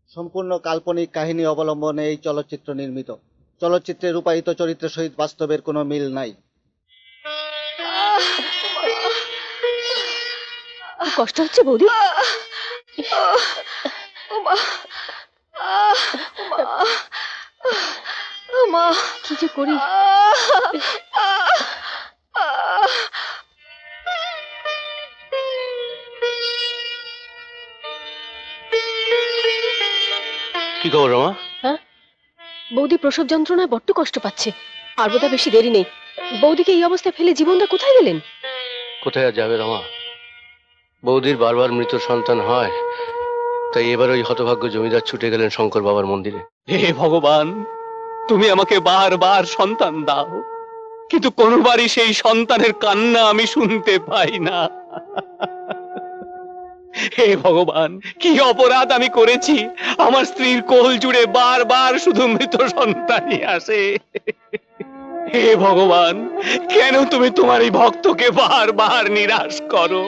সম্পূর্ণ কাল্পনিক কাহিনী অবলম্বনে এই চলচ্চিত্র নির্মিত। চলচ্চিত্রে রূপায়িত চরিত্রের সহিত বাস্তবের কোনো মিল নাই। কষ্ট হচ্ছে বৌদি? কি যে করি। কি খবর রমা? হ্যাঁ, বৌদি প্রসব যন্ত্রণায় বড্ড কষ্ট পাচ্ছে। আর বোধহয় বেশি দেরি নেই। বৌদিকে এই অবস্থায় ফেলে জীবনটা কোথায় গেলেন? কোথায় আর যাবে রমা? বৌদির বারবার মৃত সন্তান হয়, তাই এবার ওই হতভাগ্য জমিদার ছুটে গেলেন শঙ্কর বাবার মন্দিরে। হে ভগবান, তুমি আমাকে বারবার সন্তান দাও, কিন্তু কোনোবারই সেই সন্তানের কান্না আমি শুনতে পাই না। হে ভগবান, কি অপরাধ আমি করেছি? আমার স্ত্রীর কোল জুড়ে বারবার শুধু মৃত সন্তানই আসে। হে ভগবান, কেন তুমি তোমার এই ভক্তকে বারবার নিরাশ করো?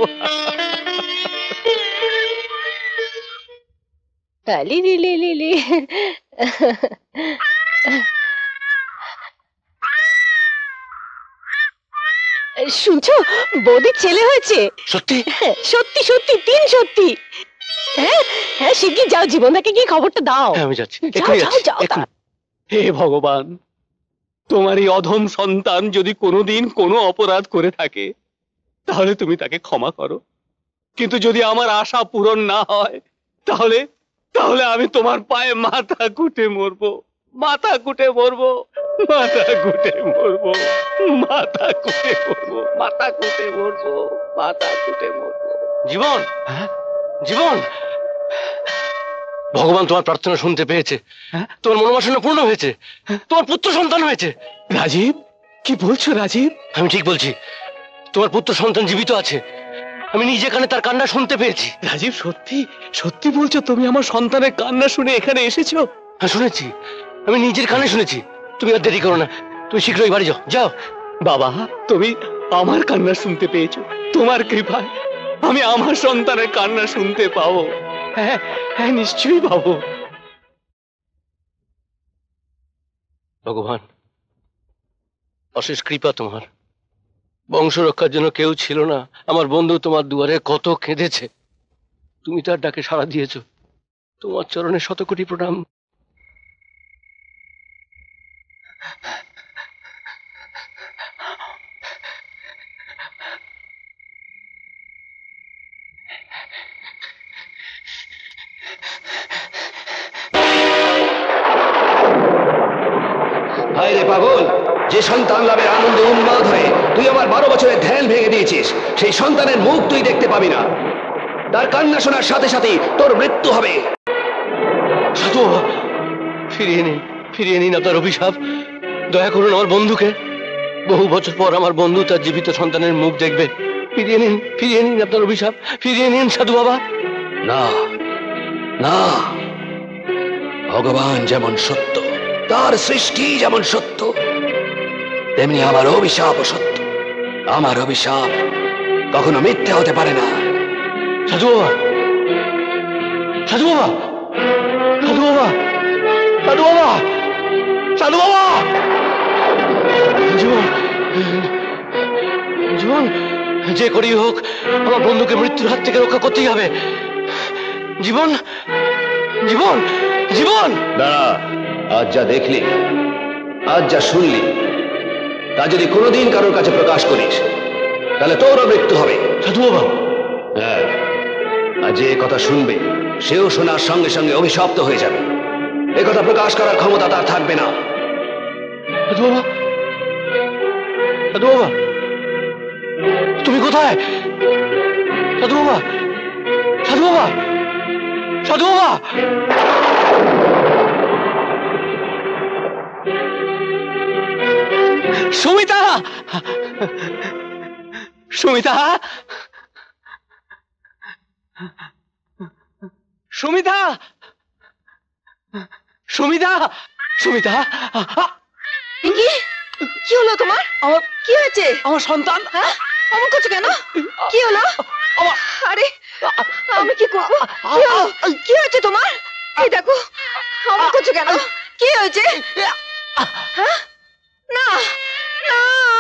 শুনছো, বৌদির ছেলে হয়েছে। সত্যি? সত্যি সত্যি, তিন সত্যি। হ্যাঁ হ্যাঁ, শিগগির যাও, জীবনদাকে গিয়ে খবরটা দাও। আমি যাচ্ছি, হে ভগবান, তোমার এই অধম সন্তান যদি কোনোদিন কোনো অপরাধ করে থাকে তাহলে তুমি তাকে ক্ষমা করো, কিন্তু যদি আমার আশা পূরণ না হয় তাহলে তাহলে আমি তোমার পায়ে মাথা কুটে মরবো, মাথা কুটে মরবো, মাথা কুটে মরবো, মাথা কুটে মরবো, মাথা কুটে মরবো, মাথা কুটে মরবো। জীবন, জীবন, ভগবান তোমার প্রার্থনা শুনতে পেয়েছে। তোমার মনোবাসনা পূর্ণ হয়েছে, তোমার পুত্র সন্তান হয়েছে। রাজীব, কি বলছো রাজীব? আমি ঠিক বলছি, তোমার পুত্র সন্তান জীবিত আছে। আমি নিজে কানে তার কান্না শুনতে পেয়েছি। রাজীব, সত্যি সত্যি বলছো? তুমি আমার সন্তানের কান্না শুনে এখানে এসেছো? হ্যাঁ, শুনেছি, আমি নিজের কানে শুনেছি। তুমি আর দেরি করো না, তুমি শীঘ্রই বাড়ি যাও। যাও বাবা, তুমি আমার কান্না শুনতে পেয়েছো। তোমার কৃপায় আমি আমার সন্তানের কান্না শুনতে পাবো। হ্যাঁ হ্যাঁ, নিশ্চয়ই পাবো। ভগবান, অশেষ কৃপা তোমার। বংশ রক্ষার জন্য কেউ ছিল না, আমার বন্ধু তোমার দুয়ারে কত কেঁদেছে, তুমি তার ডাকে সাড়া দিয়েছ। তোমার চরণে শত কোটি প্রণাম। হায় রে পাগল, যে সন্তান লাভের আনন্দে উন্মাদ হয়ে তুই আমার 12 বছরের ধ্যান ভেঙে দিয়েছিস, সেই সন্তানের মুখ তুই দেখতে পাবি না। তার কান্না শোনার সাথে সাথেই তোর মৃত্যু হবে। সাধু বাবা, ফিরিয়ে নিন, ফিরিয়ে নিন আপনার অভিশাপ। দয়া করুন আমার বন্ধুকে। বহু বছর পর আমার বন্ধু তার জীবিত সন্তানের মুখ দেখবে। ফিরিয়ে নিন, ফিরিয়ে নিন আপনার অভিশাপ, ফিরিয়ে নিন সাধু বাবা। না না, ভগবান যেমন সত্য, তার সৃষ্টি যেমন সত্য, তেমনি আমার অভিশাপও সত্য। আমার অভিশাপ কখনো মিথ্যে হতে পারে না। সাধু বাবা, সাধু বাবা, সাধু বাবা, সাধু বাবা, সাধু বাবা, জীবন, জীবন, যে করেই হোক আমার বন্ধুকে মৃত্যুর হাত থেকে রক্ষা করতেই হবে। জীবন, জীবন, জীবন। দাঁড়া, আজ যা দেখলি, আজ যা শুনলি, তা যদি কোনোদিন কারোর কাছে প্রকাশ করিস তাহলে তোরও মৃত্যু হবে। সাধু বাবা। হ্যাঁ, আর যে কথা শুনবে সেও শোনার সঙ্গে সঙ্গে অভিশপ্ত হয়ে যাবে। এ কথা প্রকাশ করার ক্ষমতা তার থাকবে না। সাধু বাবা, সাধু বাবা, তুমি কোথায়? সাধু বাবা, সাধু বাবা, সাধু বাবা। সুমিতা, সুমিতা, সুমিতা, সুমিতা, সুমিতা। কি হলো তোমার? আমার কি হয়েছে? আমার সন্তান। হ্যাঁ, অমন করছো কেন? কি হলো? আরে, আমি কি করবো? কি হয়েছে তোমার? এই দেখো আমার করছো কেন? কি হয়েছে? হ্যাঁ? না না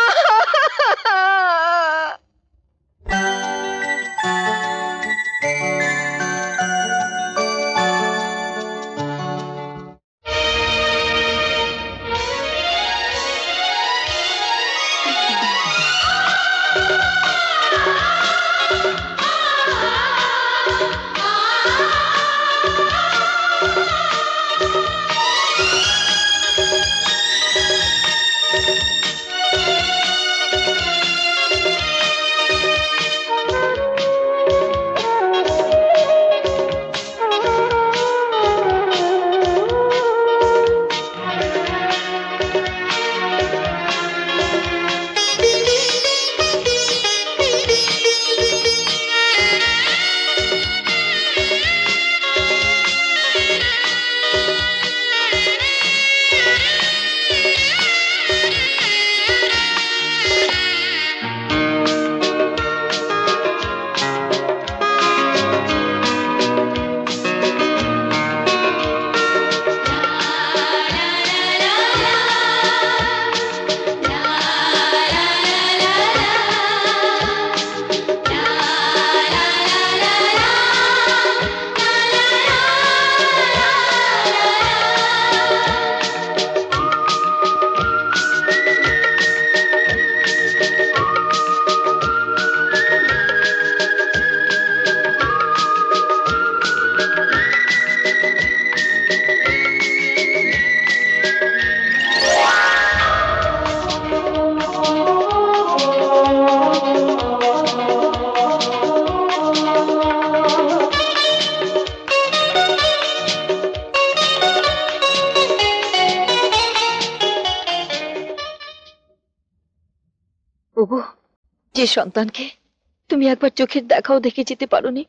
ওগো, যে সন্তানকে তুমি একবার চোখের দেখাও দেখে যেতে পারোনি,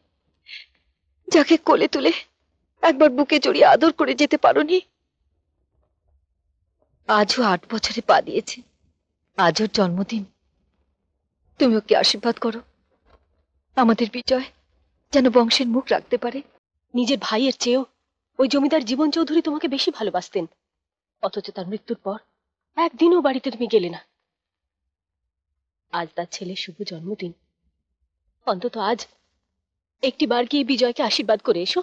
যাকে কোলে তুলে একবার বুকে জড়িয়ে আদর করে যেতে পারোনি, আজও 8 বছরে পা দিয়েছে। আজ ওর জন্মদিন। তুমি ওকে আশীর্বাদ করো, আমাদের বিজয় যেন বংশের মুখ রাখতে পারে। নিজের ভাইয়ের চেয়েও ওই জমিদার জীবন চৌধুরী তোমাকে বেশি ভালোবাসতেন, অথচ তার মৃত্যুর পর একদিনও বাড়িতে তুমি গেলে না। আজ তার ছেলের শুভ জন্মদিন, অন্তত আজ একটি বার গিয়ে বিজয়কে আশীর্বাদ করে এসো।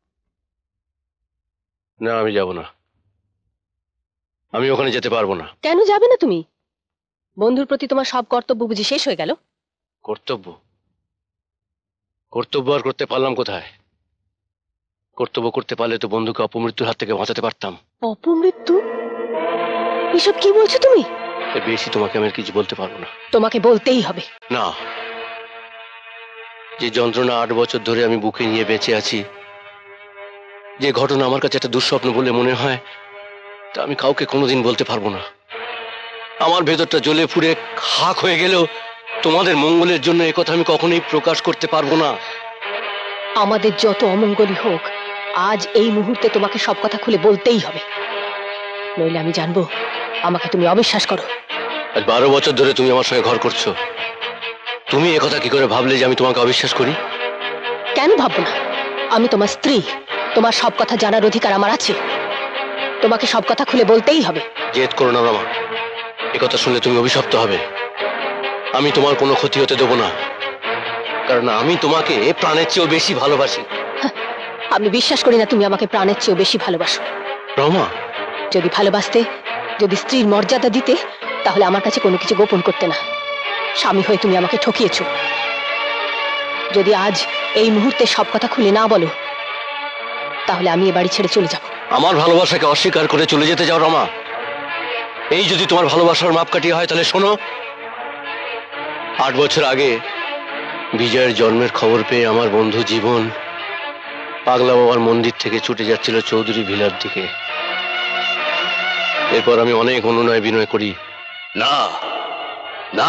না, আমি যাব না। আমি ওখানে যেতে পারবো না। কেন যাবে না তুমি? বন্ধুর প্রতি তোমার সব কর্তব্য বুঝি শেষ হয়ে গেল? কর্তব্য কর্তব্য আর করতে পারলাম কোথায়? কর্তব্য করতে পারলে তো বন্ধুকে অপমৃত্যুর হাত থেকে বাঁচাতে পারতাম। অপমৃত্যু? এসব কি বলছো তুমি? এর বেশি তোমাকে আমি আর কিছু বলতে পারবো না। তোমাকে বলতেই হবে। না, যে যন্ত্রণা 8 বছর ধরে আমি বুকে নিয়ে বেঁচে আছি, যে ঘটনা আমার কাছে একটা দুঃস্বপ্ন বলে মনে হয়, তা আমি কাউকে কোনোদিন বলতে পারবো না। আমার ভেতরটা জ্বলে পুড়ে খাক হয়ে গেলেও তোমাদের মঙ্গলের জন্য এ কথা আমি কখনোই প্রকাশ করতে পারবো না। আমাদের যত অমঙ্গলই হোক, আজ এই মুহূর্তে তোমাকে সব কথা খুলে বলতেই হবে, নইলে আমি জানবো আমাকে তুমি অবিশ্বাস করো। আজ 12 বছর ধরে তুমি আমার সঙ্গে ঘর করছো, তুমি এ কথা কি করে ভাবলে যে আমি তোমাকে অবিশ্বাস করি? কেন ভাববো না? আমি তোমার স্ত্রী, তোমার সব কথা জানার অধিকার আমার আছে। তোমাকে সব কথা খুলে বলতেই হবে। জেদ করো না রমা, এ কথা শুনলে তুমি অভিশপ্ত হবে। আমি তোমার কোনো ক্ষতি হতে দেবো না, কারণ আমি তোমাকে প্রাণের চেয়েও বেশি ভালোবাসি। আমি বিশ্বাস করি না তুমি আমাকে প্রাণের চেয়েও বেশি ভালোবাসো। রমা, যদি ভালোবাসতে, যদি স্ত্রীর মর্যাদা দিতে, তাহলে আমার কাছে কোনো কিছু গোপন করতে না। স্বামী হয়ে তুমি আমাকে ঠকিয়েছো। যদি আজ এই মুহূর্তে সব কথা খুলে না বলো, তাহলে আমি এ বাড়ি ছেড়ে চলে যাব। আমার ভালোবাসাকে অস্বীকার করে চলে যেতে যাও রমা? এই যদি তোমার ভালোবাসার মাপকাঠি হয়, তাহলে শোনো, 8 বছর আগে বিজয়ের জন্মের খবর পেয়ে আমার বন্ধু জীবন পাগলা বাবার মন্দির থেকে ছুটে যাচ্ছিল চৌধুরী ভিলার দিকে। এরপর আমি অনেক অনুনয় বিনয় করি। না না,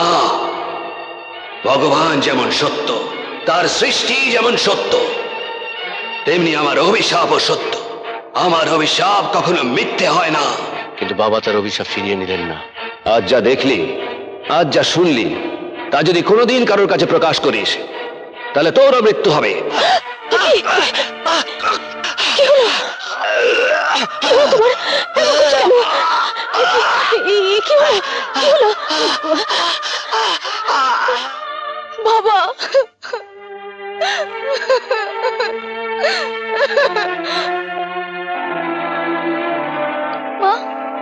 ভগবান যেমন সত্য, তার সৃষ্টি যেমন সত্য, তেমনি আমার অভিশাপও সত্য। আমার অভিশাপ কখনো মিথ্যে হয় না। কিন্তু বাবা তার অভিশাপ ফিরিয়ে নিলেন না। আজ যা দেখলি, আজ যা শুনলি, তা যদি কোনোদিন কারোর কাছে প্রকাশ করিস, তাহলে তোরও মৃত্যু হবে। হলো তোমার? এত করছো কেন? কি হলো? কি হলো? বাবা, মা,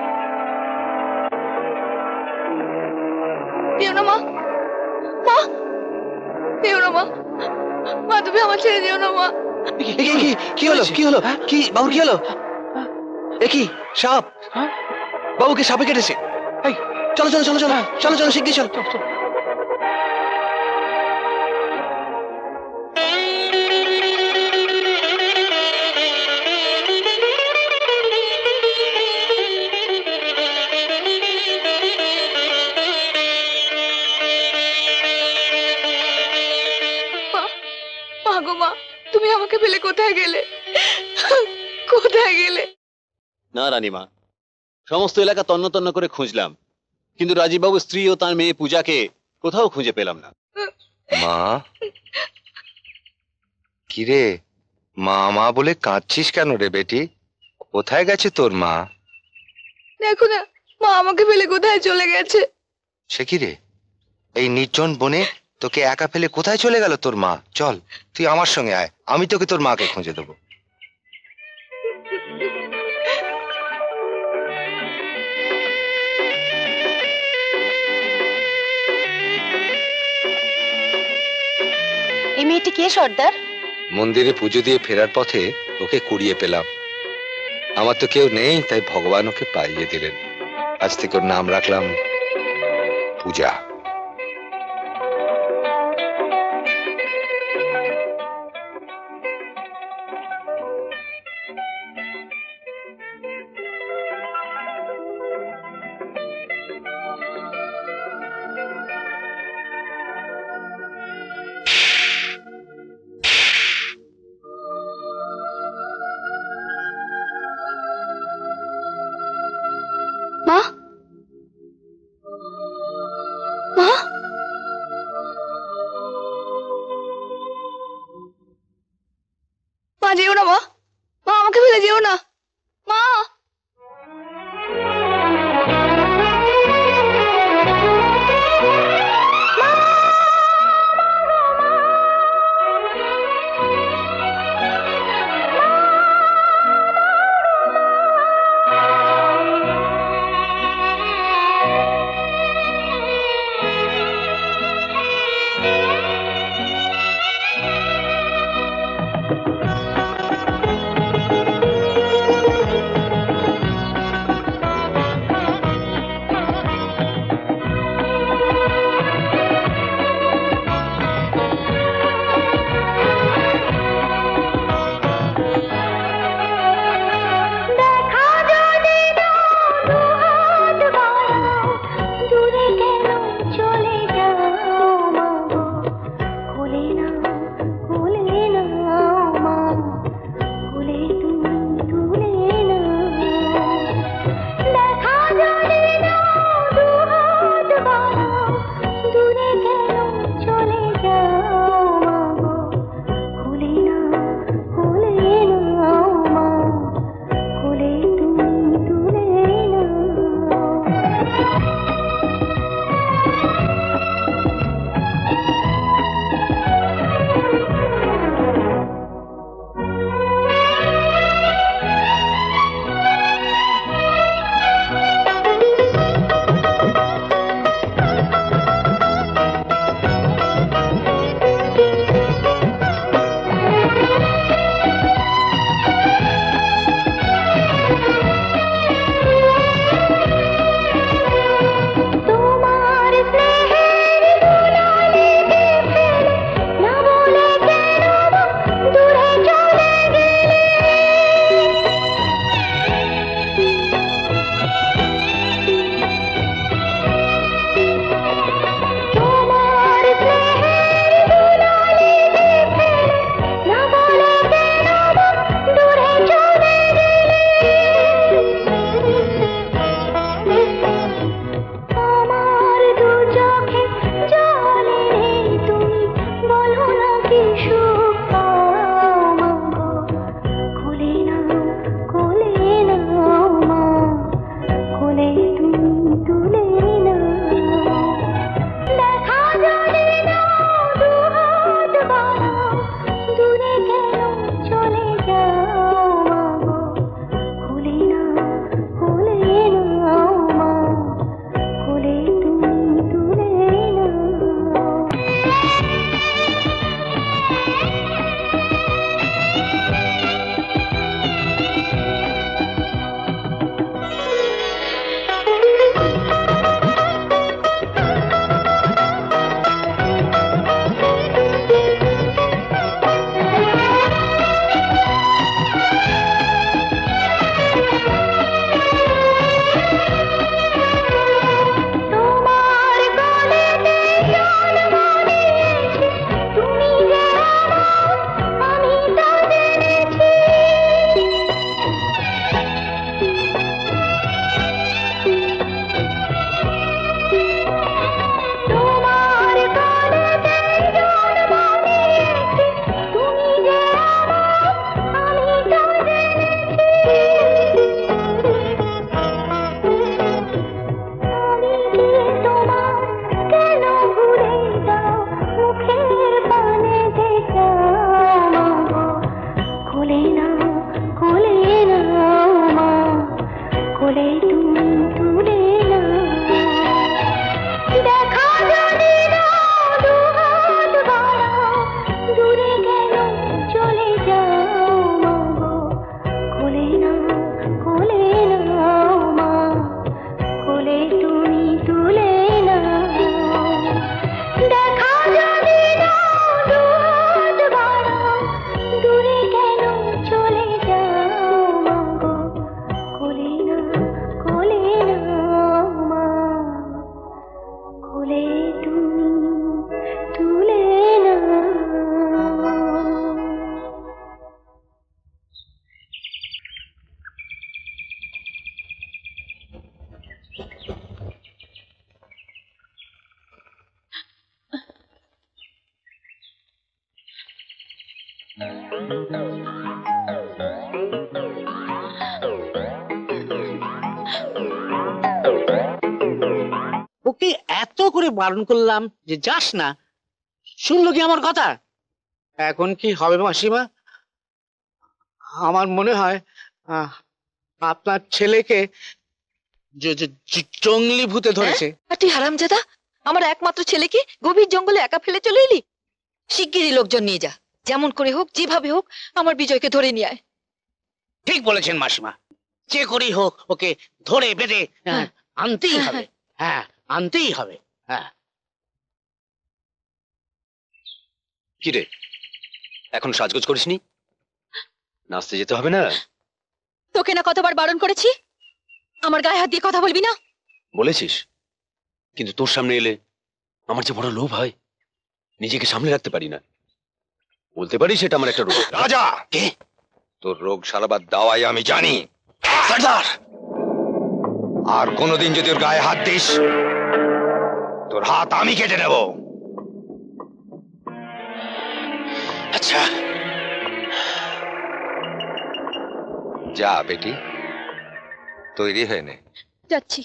যেও না মা, মা, যেও না মা, মা তুমি আমার ছেড়ে যেও না মা। কি হলো কি হলো কি বাবু কি হলো? এ কি সাপ? বাবুকে সাপে কেটেছে। এই চলো চলো চলো চলো চলো চলো শিগগির চলো। মা, মা গো মা, তুমি আমাকে ফেলে কোথায় গেলে? কোথায় গেলে? না রানীমা, সমস্ত এলাকা তন্ন তন্ন করে খুঁজলাম, কিন্তু রাজীববাবু স্ত্রী ও তার মেয়ে পূজাকে কোথাও খুঁজে পেলাম না। মা, কিরে মা মা বলে কাঁদছিস কেন রে বেটি? কোথায় গেছে তোর মা? দেখো না, মা আমাকে ফেলে কোথায় চলে গেছে। সে কি রে, এই নির্জন বনে তোকে একা ফেলে কোথায় চলে গেল তোর মা? চল তুই আমার সঙ্গে আয়, আমি তোকে তোর মাকে খুঁজে দেবো। এই মেয়েটি কে সর্দার? মন্দিরে পুজো দিয়ে ফেরার পথে ওকে কুড়িয়ে পেলাম। আমার তো কেউ নেই, তাই ভগবান ওকে পাইয়ে দিলেন। আজ থেকে ওর নাম রাখলাম পূজা। মা, মা, মা যেও না মা, মা আমাকে ফেলে যেও না মা। কোলে তুমি তুলে নাও দেখা যদি দাও দুহাত বাড়াও দূরে গেল চলে যাও মাগো কোলে নাও মা কোলে তুমি তুলে নাও দেখা যদি দাও দুহাত বাড়াও দূরে গেল চলে যাও মাগো কোলে নাও মা কোলে তুমি তুলে নাও ওকে এত করে বারণ করলাম যে যাস না, শুনলো কি আমার কথা? এখন কি হবে মাসিমা? আমার মনে হয় আপনার ছেলেকে জঙ্গলি ভূতে ধরেছে। আর তুই হারামজাদা, আমার একমাত্র ছেলেকে গভীর জঙ্গলে একা ফেলে চলে এলি। শিগগিরই লোকজন নিয়ে যা, যেমন করে হোক যেভাবে হোক আমার বিজয়কে ধরে নিয়ে আয়। ঠিক বলেছেন মাসিমা, যে করেই হোক ওকে ধরে বেঁধে আনতেই হবে। হ্যাঁ, আনতেই হবে। হ্যাঁ। কি রে, এখন সাজগোজ করিসনি? নাচতে যেতে হবে না? তোকে না কতবার বারণ করেছি আমার গায়ে হাত দিয়ে কথা বলবি না। বলেছিস, কিন্তু তোর সামনে এলে আমার যে বড় লোভ হয়, নিজেকে সামলে রাখতে পারি না। বলতে পারি সেটা আমার একটা রোগ। রাজা, কে? তোর রোগ সারাবার দাওয়াই আমি জানি। সর্দার! আর কোনোদিন যদি ওর গায়ে হাত দিস, তোর হাত আমি কেটে নেব। আচ্ছা, যা বেটি, তৈরি হয়ে নে। যাচ্ছি।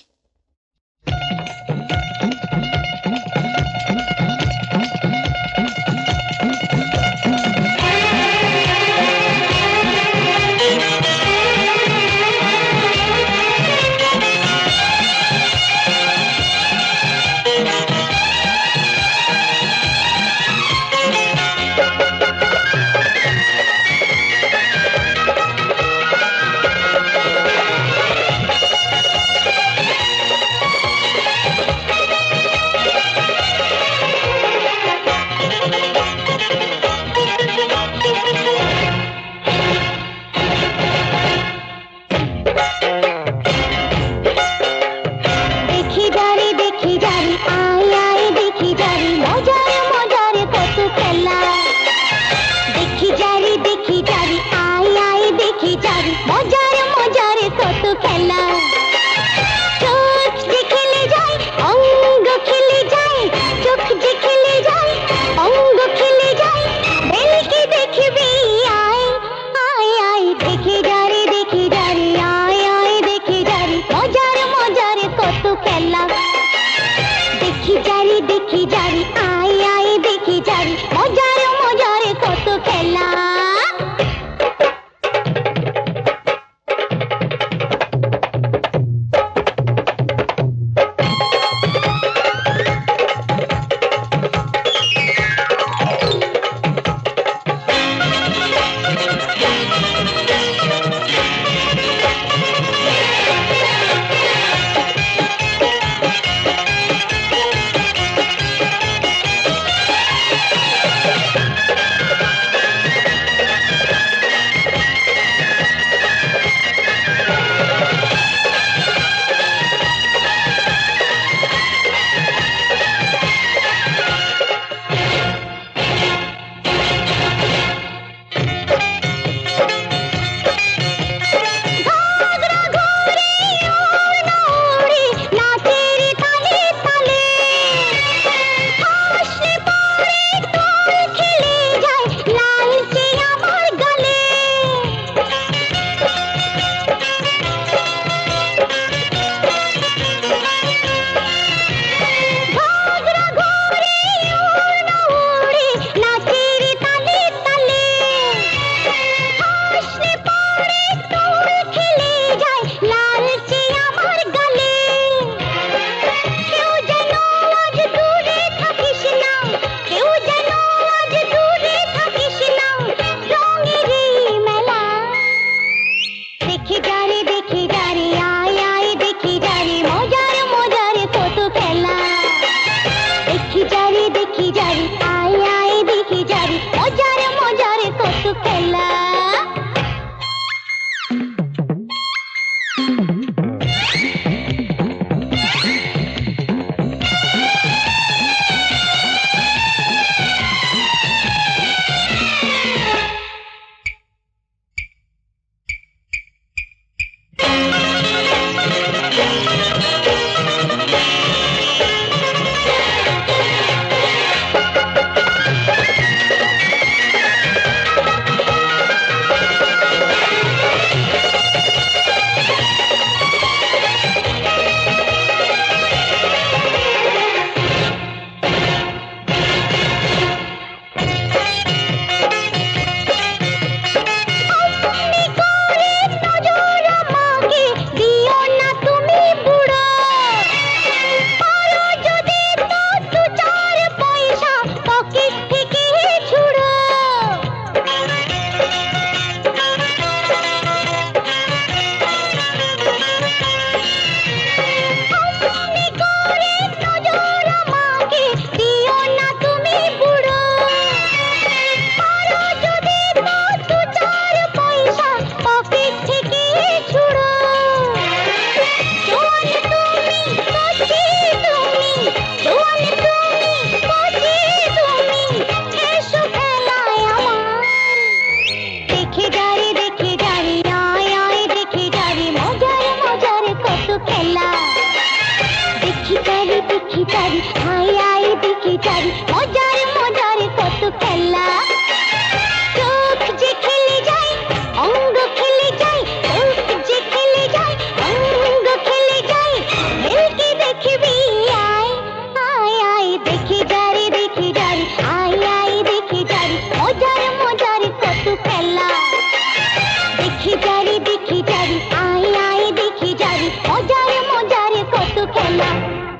চারি আয় আয় দেখি চারি মজার মজার কত খেলা চোখ যে খেলে যায় অঙ্গ খেলে যায় চোখ যে খেলে যায় অঙ্গ খেলে যায় খেলকে দেখবি আয় আয় আয় দেখি যারে আয় আয় দেখি যারে মজার মজার কত খেলা দেখি যারে আয় আয় দেখি যারে মজার মজার কত খেলা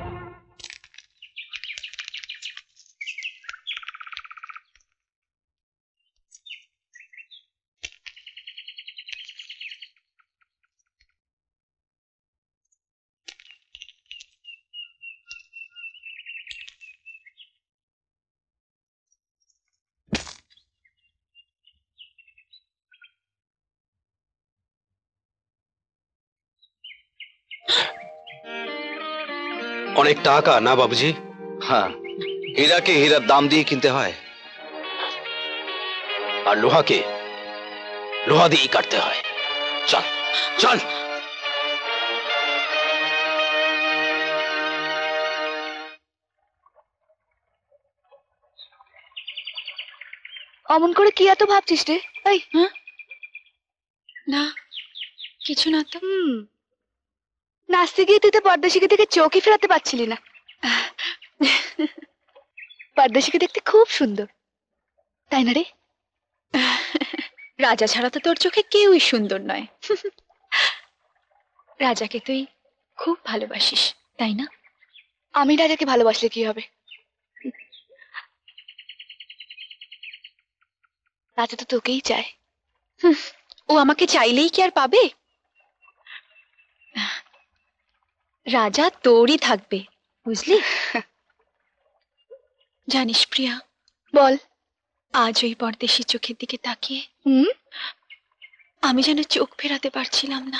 অনেক টাকা না বাবুজি? হ্যাঁ, হীরাকে হীরার দাম দিয়ে কিনতে হয়। আর লোহাকে লোহা দিয়েই কাটতে হয়। চল চল। অমন করে কি এত ভাবছিস রে? এই না কিছু না তো। নাচতে গিয়ে তুই তো পর্দাশিকে থেকে চোখই ফেরাতে পারছিলি না। পর্দাশিকে দেখতে খুব সুন্দর, তাই না রে? রাজা ছাড়া তো তোর চোখে কেউই সুন্দর নয়। রাজাকে তুই খুব ভালোবাসিস, তাই না? আমি রাজাকে ভালোবাসলে কি হবে? রাজা তো তোকেই চায়। ও আমাকে চাইলেই কি আর পাবে? রাজা তোরই থাকবে, বুঝলি? জানিস প্রিয়া, বল। আজ ওই পরদেশি চোখের দিকে তাকিয়ে আমি যেন চোখ ফেরাতে পারছিলাম না।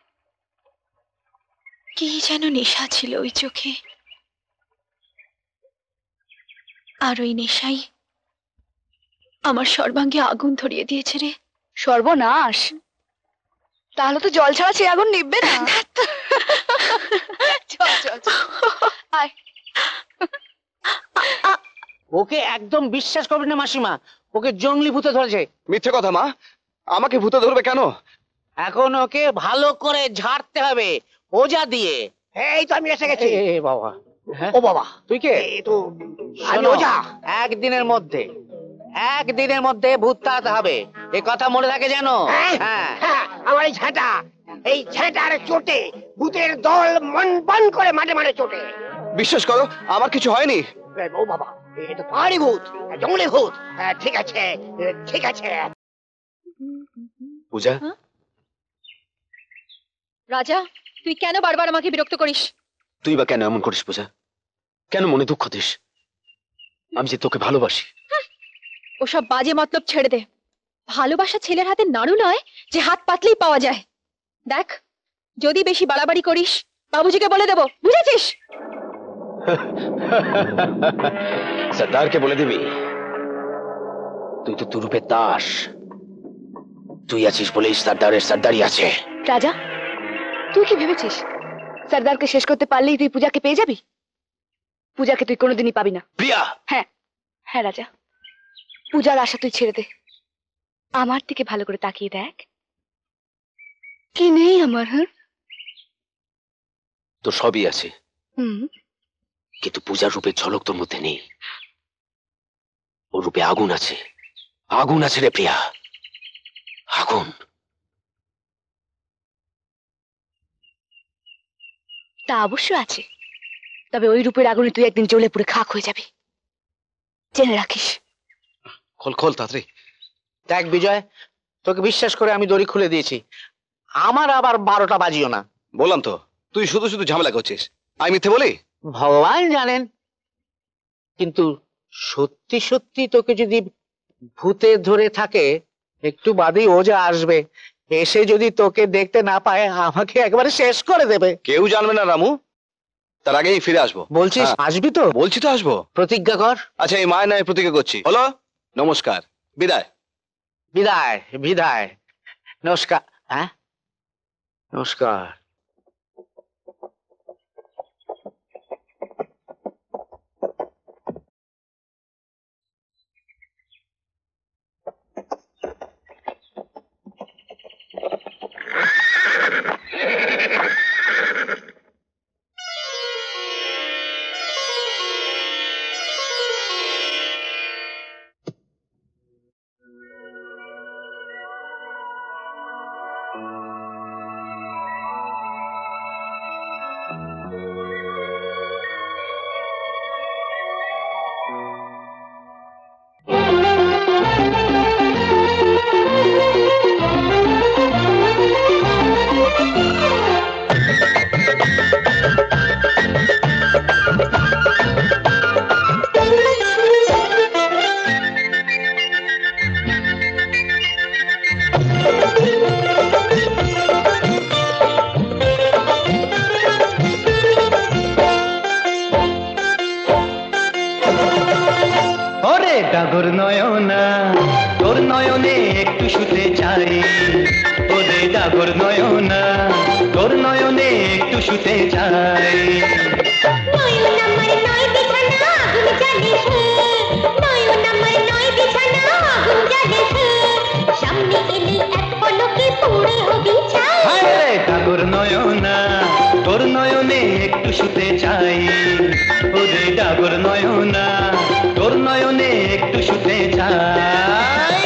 কি যেন নেশা ছিল ওই চোখে, আর ওই নেশাই আমার সর্বাঙ্গে আগুন ধরিয়ে দিয়েছে রে। সর্বনাশ! তাহলে তো জল ছাড়া সে আগুন নিববে না। চল চল চল, আয়। ওকে একদম বিশ্বাস করবে না মাসিমা, ওকে জঙ্গলি ভূতে ধরেছে। মিথ্যে কথা মা, আমাকে ভূতে ধরবে কেন? এখন ওকে ভালো করে ঝাড়তে হবে ওজা দিয়ে। এই তো আমি এসে গেছি। এ বাবা, ও বাবা, তুই কে? এই তো আমি শোনো, ওজা। একদিনের মধ্যে ভূত তাড়াতে হবে, এ কথা মনে থাকে যেন। হ্যাঁ, হ্যাঁ, আমার এই ঝেঁটার চোটে ভূতের দল মন বন করে মাঠে মাঠে চোটে। বিশ্বাস করো, আমার কিছু হয়নি। ও বাবা, এ তো পাহাড়ি ভূত, জঙ্গলি ভূত। ঠিক আছে ঠিক আছে। পূজা, রাজা, তুই কেন বারবার আমাকে বিরক্ত করিস? তুই বা কেন এমন করিস পূজা? কেন মনে দুঃখ দিস? আমি যে তোকে ভালোবাসি। ওসব বাজে মতলব ছেড়ে দে। ভালোবাসা ছেলের হাতে নাড়ু নয় যে হাত পাতলেই পাওয়া যায়। দেখ, যদি বেশি বাড়াবাড়ি করিস বাবুজিকে বলে দেবো, বুঝেছিস? সর্দারকে বলে দিবি তুই তো তুরুপের দাস। তুই আছিস বলেই সর্দারের সর্দারি আছে। রাজা, তুই কি ভেবেছিস সর্দারকে শেষ করতে পারলেই তুই পূজাকে পেয়ে যাবি? পূজাকে তুই কোনোদিনই পাবি না। প্রিয়া, হ্যাঁ হ্যাঁ রাজা, পূজার আশা তুই ছেড়ে দে। আমার দিকে ভালো করে তাকিয়ে দেখ, কি নেই আমার? হ্যাঁ, তোর সবই আছে, হুম, কিন্তু পূজার রূপের ঝলক তোর মধ্যে নেই। ওর রূপে আগুন আছে, আগুন আছে রে প্রিয়া, আগুন। তা অবশ্য আছে, তবে ওই রূপের আগুনে তুই একদিন জ্বলে পুড়ে খাক হয়ে যাবি, জেনে রাখিস। খোল খোল তাড়াতাড়ি। দেখ বিজয়, তোকে বিশ্বাস করে আমি দড়ি খুলে দিয়েছি, আমার আবার 12টা বাজিও না। বললাম তো, তুই শুধু শুধু ঝামেলা করছিস। আমি মিথ্যে বলি? ভগবান জানেন, কিন্তু সত্যি সত্যি তোকে যদি ভূতে ধরে থাকে, একটু বাদেই ওজা আসবে, এসে যদি তোকে দেখতে না পায় আমাকে একবারে শেষ করে দেবে। কেউ জানবে না রামু, তার আগেই ফিরে আসবো। বলছিস হ্যাঁ। আসবি তো? বলছি তো আসবো। প্রতিজ্ঞা কর। আচ্ছা, এই মায়ের নয় প্রতিজ্ঞা করছি। হলো, নমস্কার, বিদায়। বিদায় বিদায়, নমস্কার। হ্যাঁ, নমস্কার। ডাগর নয়না তোর নয়নে একটু শুতে চাই ওরে ডাগর নয়না তোর নয়নে একটু শুতে চাই নয়ন আমার নয় বিছানা আগুন জ্বালে সে নয়ন আমার নয় বিছানা আগুন জ্বালে সে সামনে এলে এক পলকে পুড়ে হবি ছাই হায় রে ডাগর নয়না তোর নয়নে একটু শুতে চাই ওরে ডাগর নয়না তোর নয়নে একটু শুতে চাই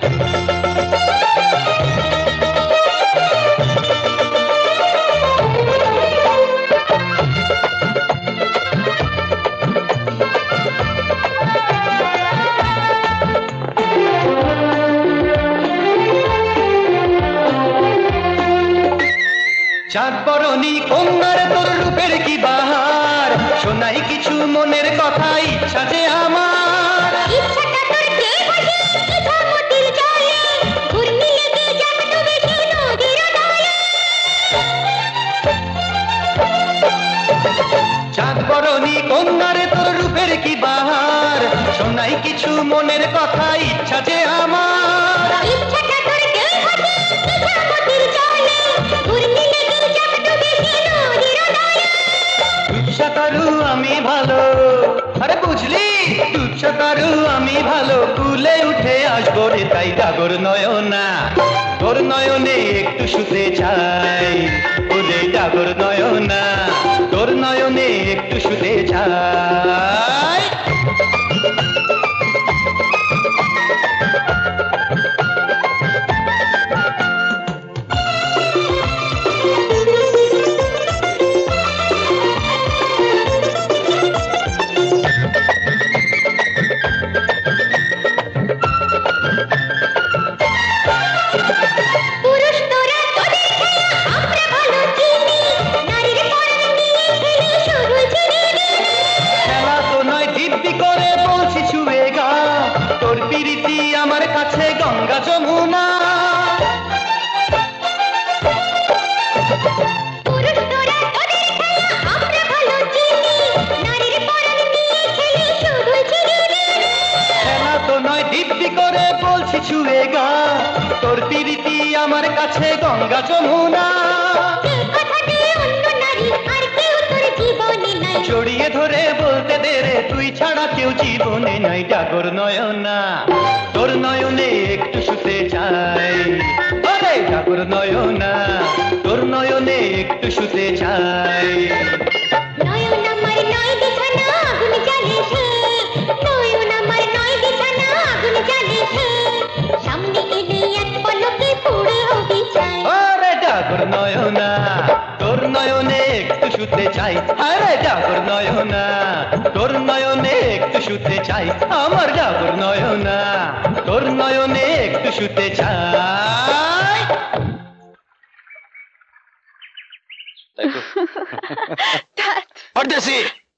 চাঁদ বরণী কন্যার তোর রূপের কি বাহার শোনাই কিছু মনের কথা ইচ্ছা যে আমার ইচ্ছাটা তোর কে বসে ইছামতির জলে ঘূর্ণি লেগে যাক ডুবে সে নদীর দলে চাঁদ বরণী কন্যার তোর রূপের কি বাহার শোনাই কিছু মনের কথা ইচ্ছা যে আমার ইচ্ছাটা তোর কে বসে ইছামতির জলে ঘূর্ণি লেগে যাক ডুবে সে নদীর দলে দুঃসাতারু আমি ভালো আরে বুঝলি দুঃসাতারু আমি ভালো কুলে উঠে আসবো রে তাই ডাগর নয়না তোর নয়নে একটু শুতে চাই ওরে ডাগর নয়না তোর নয়নে একটু শুতে চাই পুরুষ তোরা তোদের খেলা আমরা ভালো চিনি নারীর পরনে নিয়ে খেলি শুধু চিনি খেলা তো নয় দিব্যি করে বলছি ছুঁয়ে গা তোর পিরিতি আমার কাছে গঙ্গা যমুনা পুরুষ তোরা তোদের খেলা আমরা ভালো চিনি নারীর পরনে নিয়ে খেলি শুধু চিনি খেলা তো নয় দিব্যি করে বলছি ছুঁয়ে গা তোর পিরিতি আমার কাছে গঙ্গা যমুনা যে কথাতে অন্য নারী আর কেউ তোর জীবনে নাই জড়িয়ে ধরে বলতে দে রে তুই ছাড়া কেউ জীবনে নাই ডাগর নয়না তোর নয়নে একটু শুতে চাই আরে ডাগর নয়না তোর নয়নে একটু শুতে চাই নয়ন আমার নয় বিছানা আগুন জ্বালে সে নয়ন আমার নয় বিছানা আগুন জ্বালে সে সামনে এলে এক পলকে পুড়ে হবি ছাই আরে ডাগর নয়না তোর নয়নে একটু শুতে চাই আরে ডাগর নয়না তোর নয়নে একটু শুতে চাই আমার ডাগর নয়না তোর নয়নে একটু শুতে চাই পরদেশি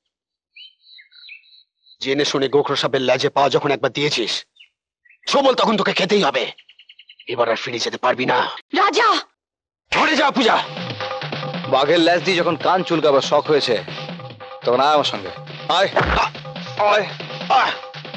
জেনে শুনে গোখরো সাপের লেজে পা যখন একবার দিয়েছিস সবল তখন তোকে খেতেই হবে এবার আর ফিরে যেতে পারবি না রাজা সরে যা পূজা বাঘের ল্যাজ দিয়ে যখন কান চুলকাবার শখ হয়েছে তখন আয় আমার সঙ্গে আয় আয় আহ!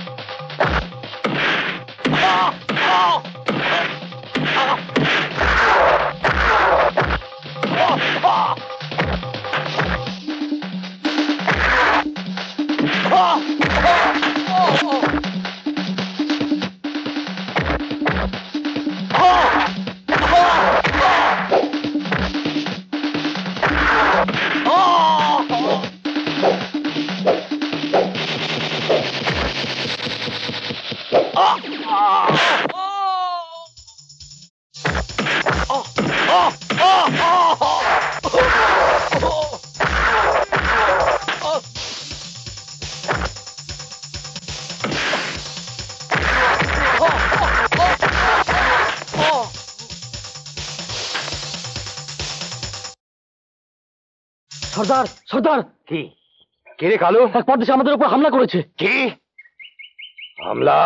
সর্দার সর্দার কি কে রে কালু এক পরদেশে আমাদের উপর হামলা করেছে। কি হামলা?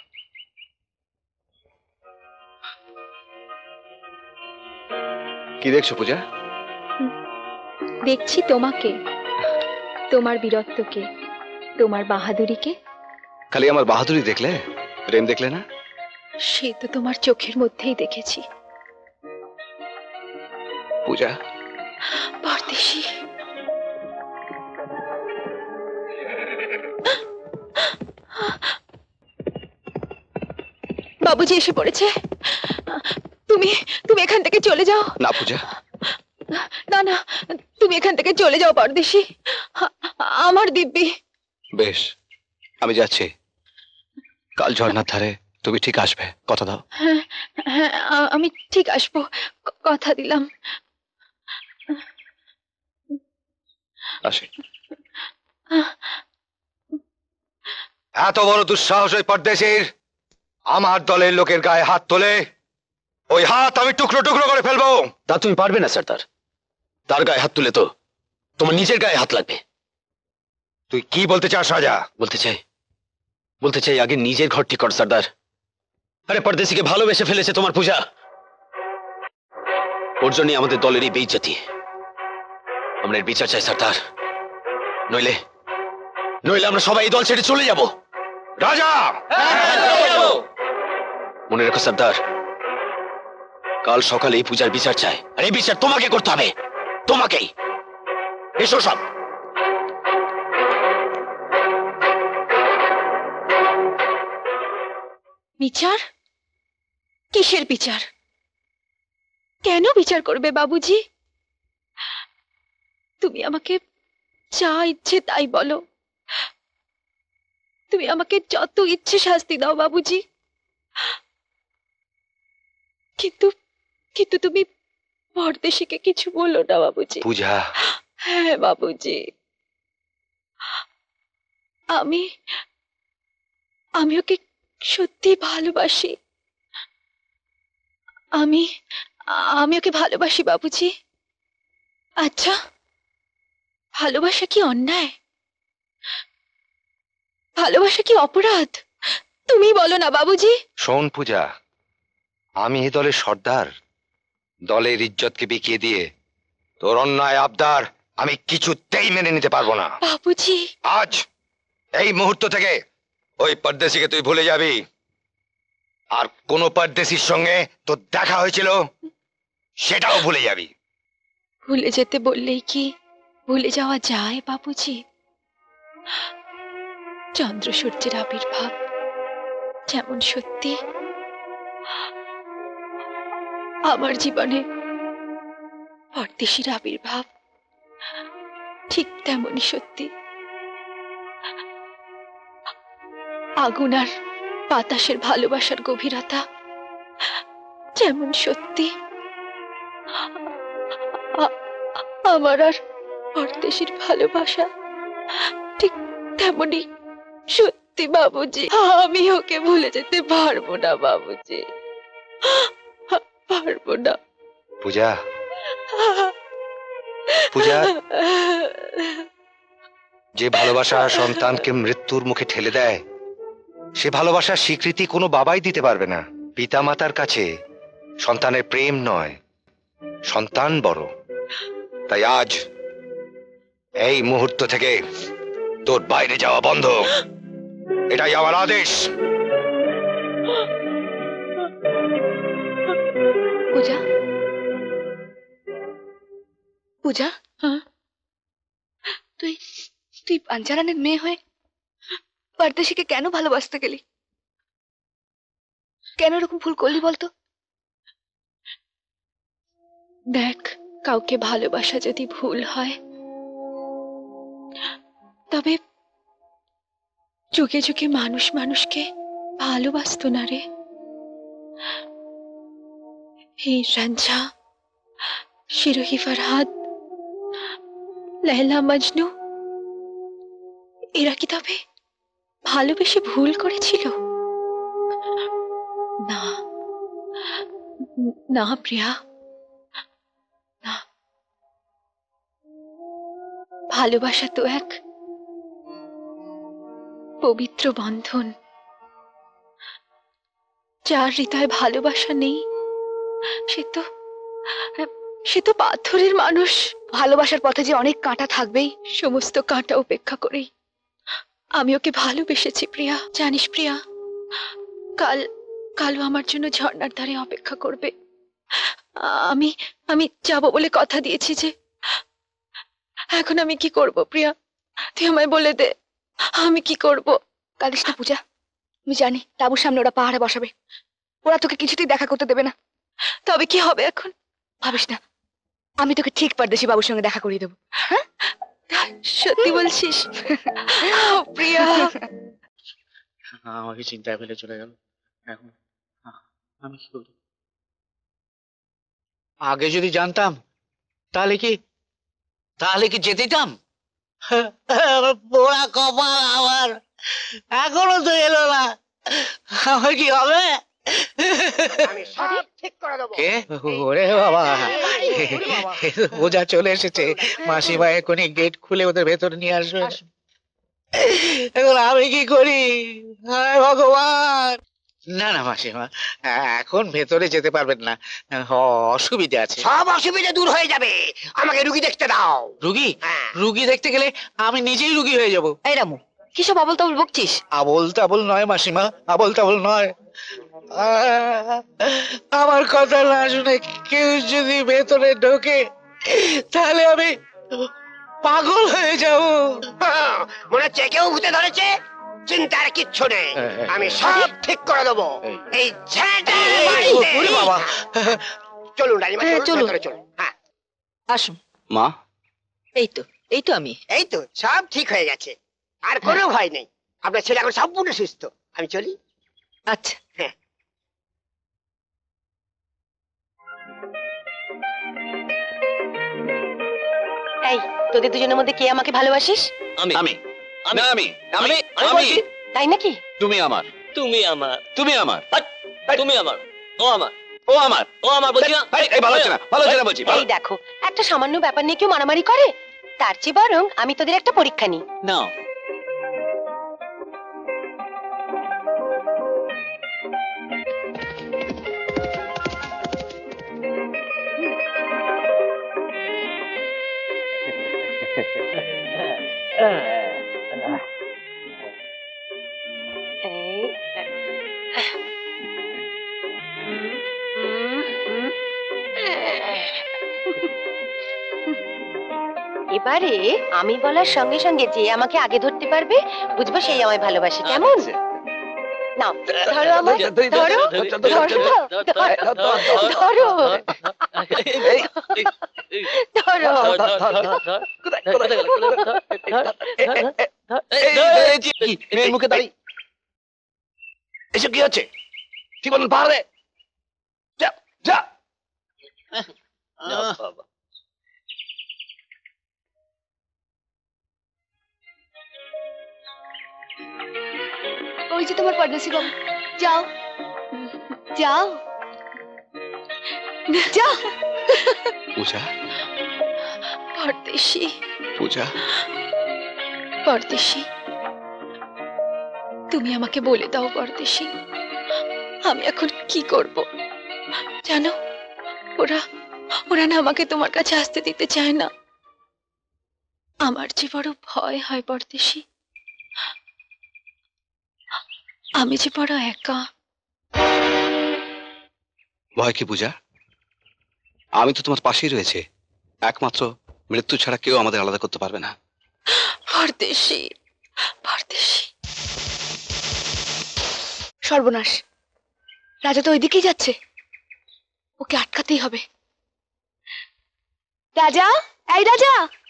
কি দেখছো পূজা? দেখছি তোমাকে, তোমার বীরত্বকে, তোমার বাহাদুরিকে। খালি আমার বাহাদুরি দেখলে? প্রেম দেখলে না? সে তো তোমার চোখের মধ্যেই দেখেছি। পূজা, পরদেশী, বাবুজি এসে পড়েছে। তুমি তুমি এখান থেকে চলে যাও। না পূজা, না না, তুমি এখান থেকে চলে যাও পরদেশী। আমার দিব্যি। বেশ, আমি যাচ্ছি। কাল ঝর্ণার ধারে তুমি ঠিক আসবে, কথা দাও। হ্যাঁ হ্যাঁ, আমি ঠিক আসবো, কথা দিলাম। আসি। এত বড় দুঃসাহস ওই পরদেশীর আমার দলের লোকের গায়ে হাত তোলে, ওই হাত আমি টুকরো টুকরো করে ফেলবো। তা তুমি পারবে না সর্দার। তার গায়ে হাত তুলে তো তোমার নিজের গায়ে হাত লাগবে। তুই কি বলতে চাস রাজা? বলতে চাই আগে নিজের ঘর ঠিক কর সর্দার। আরে পরদেশীকে ভালোবেসে ফেলেছে তোমার পূজা, ওর জন্য আমাদের দলেরই বেইজ্জতি। আমরা এর বিচার চাই সর্দার, নইলে নইলে আমরা সবাই এই দল ছেড়ে চলে যাব। রাজা, মনে রেখো সর্দার, কাল সকালে এই পূজার বিচার চাই, আর এই বিচার তোমাকে করতে হবে, তোমাকেই। এসো সব। বিচার? কিসের বিচার? কেন বিচার করবে বাবুজি? তুমি আমাকে যা ইচ্ছে তাই বলো, তুমি আমাকে যত ইচ্ছে শাস্তি দাও বাবুজি, কিন্তু কিন্তু তুমি পরদেশীকে কিছু বলো না বাবুজি। পূজা। হ্যাঁ বাবুজি, আমি আমি ওকে সত্যি ভালোবাসি। আমি আমি ওকে ভালোবাসি বাবুজি। আচ্ছা, ভালোবাসা কি অন্যায়? ভালোবাসা কি অপরাধ? তুমি বলো না বাবুজি। শোন পূজা, আমি এই দলের সর্দার, দলের ইজ্জতকে বিকিয়ে দিয়ে তোর অন্যায় আবদার আমি কিছুতেই মেনে নিতে পারবো না বাবুজি। আজ এই মুহূর্ত থেকে ওই পরদেশীকে তুই ভুলে যাবি, আর কোন পরদেশীর সঙ্গে তোর দেখা হয়েছিল সেটাও ভুলে যাবি। ভুলে যেতে বললেই কি ভুলে যাওয়া যায় বাবুজি? চন্দ্র সূর্যের আবির্ভাব যেমন সত্যি, আমার জীবনে পরদেশীর আবির্ভাব ঠিক তেমনই সত্যি। আগুন আর বাতাসের ভালোবাসার গভীরতা যেমন সত্যি, আমার আর পরদেশীর ভালোবাসা ঠিক তেমনই সত্যি বাবুজি। আমি ওকে ভুলে যেতে পারবো না বাবুজি, পারবো না। পূজা, পূজা, যে ভালোবাসা সন্তানকে মৃত্যুর মুখে ঠেলে দেয়, সে ভালোবাসার স্বীকৃতি কোনো বাবাই দিতে পারবে না। পিতামাতার কাছে সন্তানের প্রেম নয়, সন্তান বড়। তাই আজ এই মুহূর্ত থেকে তোর বাইরে যাওয়া বন্ধ, এটাই আমার আদেশ। পূজা, পূজা, তুই তুই পাঞ্চারানের মেয়ে হয়ে পরদেশীকে কেন ভালোবাসতে গেলি? কেন এরকম ভুল করলি বলতো? দেখ, কাউকে ভালোবাসা যদি ভুল হয়, তবে যুগে যুগে মানুষ মানুষকে ভালোবাসতো না রে। হীর রাঞ্ঝা, শিরোহি ফরহাদ, লায়লা মজনু, এরা কি তবে ভালোবেসে ভুল করেছিল? না না প্রিয়া, না। ভালোবাসা তো এক পবিত্র বন্ধন। যার হৃদয়ে ভালোবাসা নেই সে তো পাথরের মানুষ। ভালোবাসার পথে যে অনেক কাঁটা থাকবেই, সমস্ত কাঁটা উপেক্ষা করেই আমি ওকে ভালোবেসেছি প্রিয়া। জানিস প্রিয়া, কাল কালু আমার জন্য ঝর্ণার ধারে অপেক্ষা করবে। আমি আমি যাবো বলে কথা দিয়েছি যে। এখন আমি কি করব প্রিয়া, তুই আমায় বলে দে, আমি কি করব? কাঁদিস না পূজা, আমি জানি তাবুর সামনে ওরা পাহাড়ে বসাবে, ওরা তোকে কিছুতেই দেখা করতে দেবে না। তবে কি হবে এখন? ভাবিস না, আমি তোকে ঠিক পারদেশি বাবুর সঙ্গে দেখা করিয়ে দেবো। সত্যি বলছিস? প্রিয়া, আমাকে চিন্তায় ফেলে চলে গেল। এখন আমি কি করব? আগে যদি জানতাম তাহলে কি যেতে দিতাম? পোড়া কপাল আমার, এখনো তো এলো না, আমার কি হবে? কে? ওরে বাবা, বোঝা চলে এসেছে। মাসিমা এখনই গেট খুলে ওদের ভেতরে নিয়ে আসবে। এখন আমি কি করি? হায় ভগবান! না না মাসিমা, এখন ভেতরে যেতে পারবেন না, অসুবিধা আছে। সব অসুবিধা দূর হয়ে যাবে, আমাকে রুগী দেখতে দাও। রুগী? রুগী দেখতে গেলে আমি নিজেই রুগী হয়ে যাব। এই রামু, কিসব আবল তাবল বকছিস? আবল তাবল নয় মাসিমা, আবল তাবল নয়। আমার কথা না শুনে কেউ যদি ভেতরে ঢোকে তাহলে আমি পাগল হয়ে যাব। মনে হচ্ছে কেউ ভূতে ধরেছে। চিন্তার কিচ্ছু নেই, আমি সব ঠিক করে দেবো। এই বাবা, চলুন রানীমা, চলুন ভেতরে চলুন। হ্যাঁ আসুন। মা, এই তো আমি। এই তো সব ঠিক হয়ে গেছে, আর কোনো ভয় নেই। আপনার ছেলে এখন সম্পূর্ণ সুস্থ। আমি চলি। আচ্ছা। হ্যাঁ। এই, তোদের দুজনের মধ্যে কে আমাকে ভালোবাসিস? আমি আমি আমি আমি আমি বলছি, তাই নাকি? তুমি আমার, তুমি আমার, তুমি আমার, তুমি আমার, ও আমার, ও আমার, ও আমার বলছি না। এই ভালো হচ্ছে না, ভালো হচ্ছে না বলছি। এই দেখো, একটা সামান্য ব্যাপার নিয়ে কেউ মারামারি করে? তার চেয়ে বরং আমি তোদের একটা পরীক্ষা নিই। না, এবারে আমি বলার সঙ্গে সঙ্গে যে আমাকে আগে ধরতে পারবে, বুঝবো সেই আমায় ভালোবাসে। কেমন? নাও, ধরো আমায়, ধরো ধরো ধরো মেয়ের মুখে দাঁড়িয়ে এসব কি হচ্ছে? ঠিক বলুন, পাহাড় দে। যা যা। ওই যে তোমার পরদেশি বাবু, যাও যাও যাও। পূজা, পরদেশি, পূজা, পরদেশি, তুমি আমাকে বলে দাও পরদেশি, আমি এখন কি করব? জানো, ওরা ওরা না আমাকে তোমার কাছে আসতে দিতে চায় না। আমার যে বড় ভয় হয় পরদেশি, আমি যে বড় একা। ভয় কি পূজা? আমি তো তোমার পাশেই রয়েছে। একমাত্র মৃত্যু ছাড়া কেউ আমাদের আলাদা করতে পারবে না। পরদেশি, পরদেশি। সর্বনাশ, রাজা তো ওইদিকেই যাচ্ছে, ওকে আটকাতেই হবে। রাজা, এই রাজা,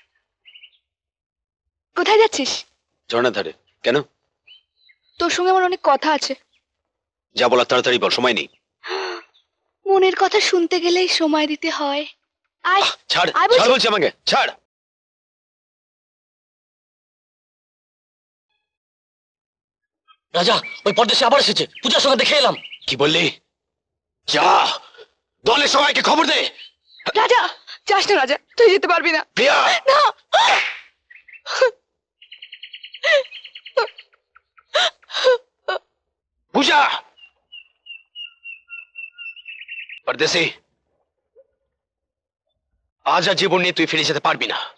কোথায় যাচ্ছিস? ঝর্ণার ধারে। কেন? তোর সঙ্গে আমার অনেক কথা আছে। যা বলার তাড়াতাড়ি বল, সময় নেই। মনের কথা শুনতে গেলেই সময় দিতে হয়। আয়, ছাড়, আয় বলছি। ছাড় বলছি আমাকে, ছাড়। রাজা, ওই পরদেশে আবার এসেছে, পূজার সঙ্গে দেখে এলাম। কি বললি? যা, দলের সবাইকে খবর দে। রাজা, যাস না রাজা, তুই যেতে পারবি না। প্রিয়া, না। পূজা, পরদেশি, আজ আর জীবন নিয়ে তুই ফিরে যেতে পারবি না।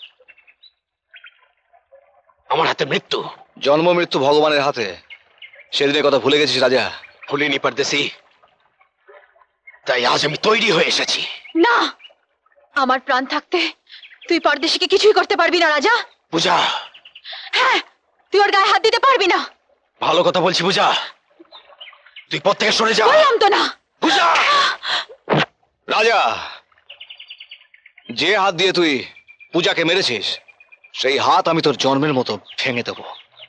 আমার হাতে মৃত্যু। জন্ম মৃত্যু ভগবানের হাতে। সেদিনের কথা ভুলে গেছিস রাজা? ভুলিনি পারদেশি, তাই আজ আমি তৈরি হয়ে এসেছি। না, আমার প্রাণ থাকতে তুই পরদেশিকে কিছুই করতে পারবি না রাজা। পূজা, হ্যাঁ, তুই ওর গায়ে হাত দিতে পারবি না। ভালো কথা বলছি পূজা, তুই পথ থেকে সরে যা। বললাম তো না। পূজা, রাজা, যে হাত দিয়ে তুই পূজাকে মেরেছিস সেই হাত আমি তোর জন্মের মতো ভেঙে দেবো।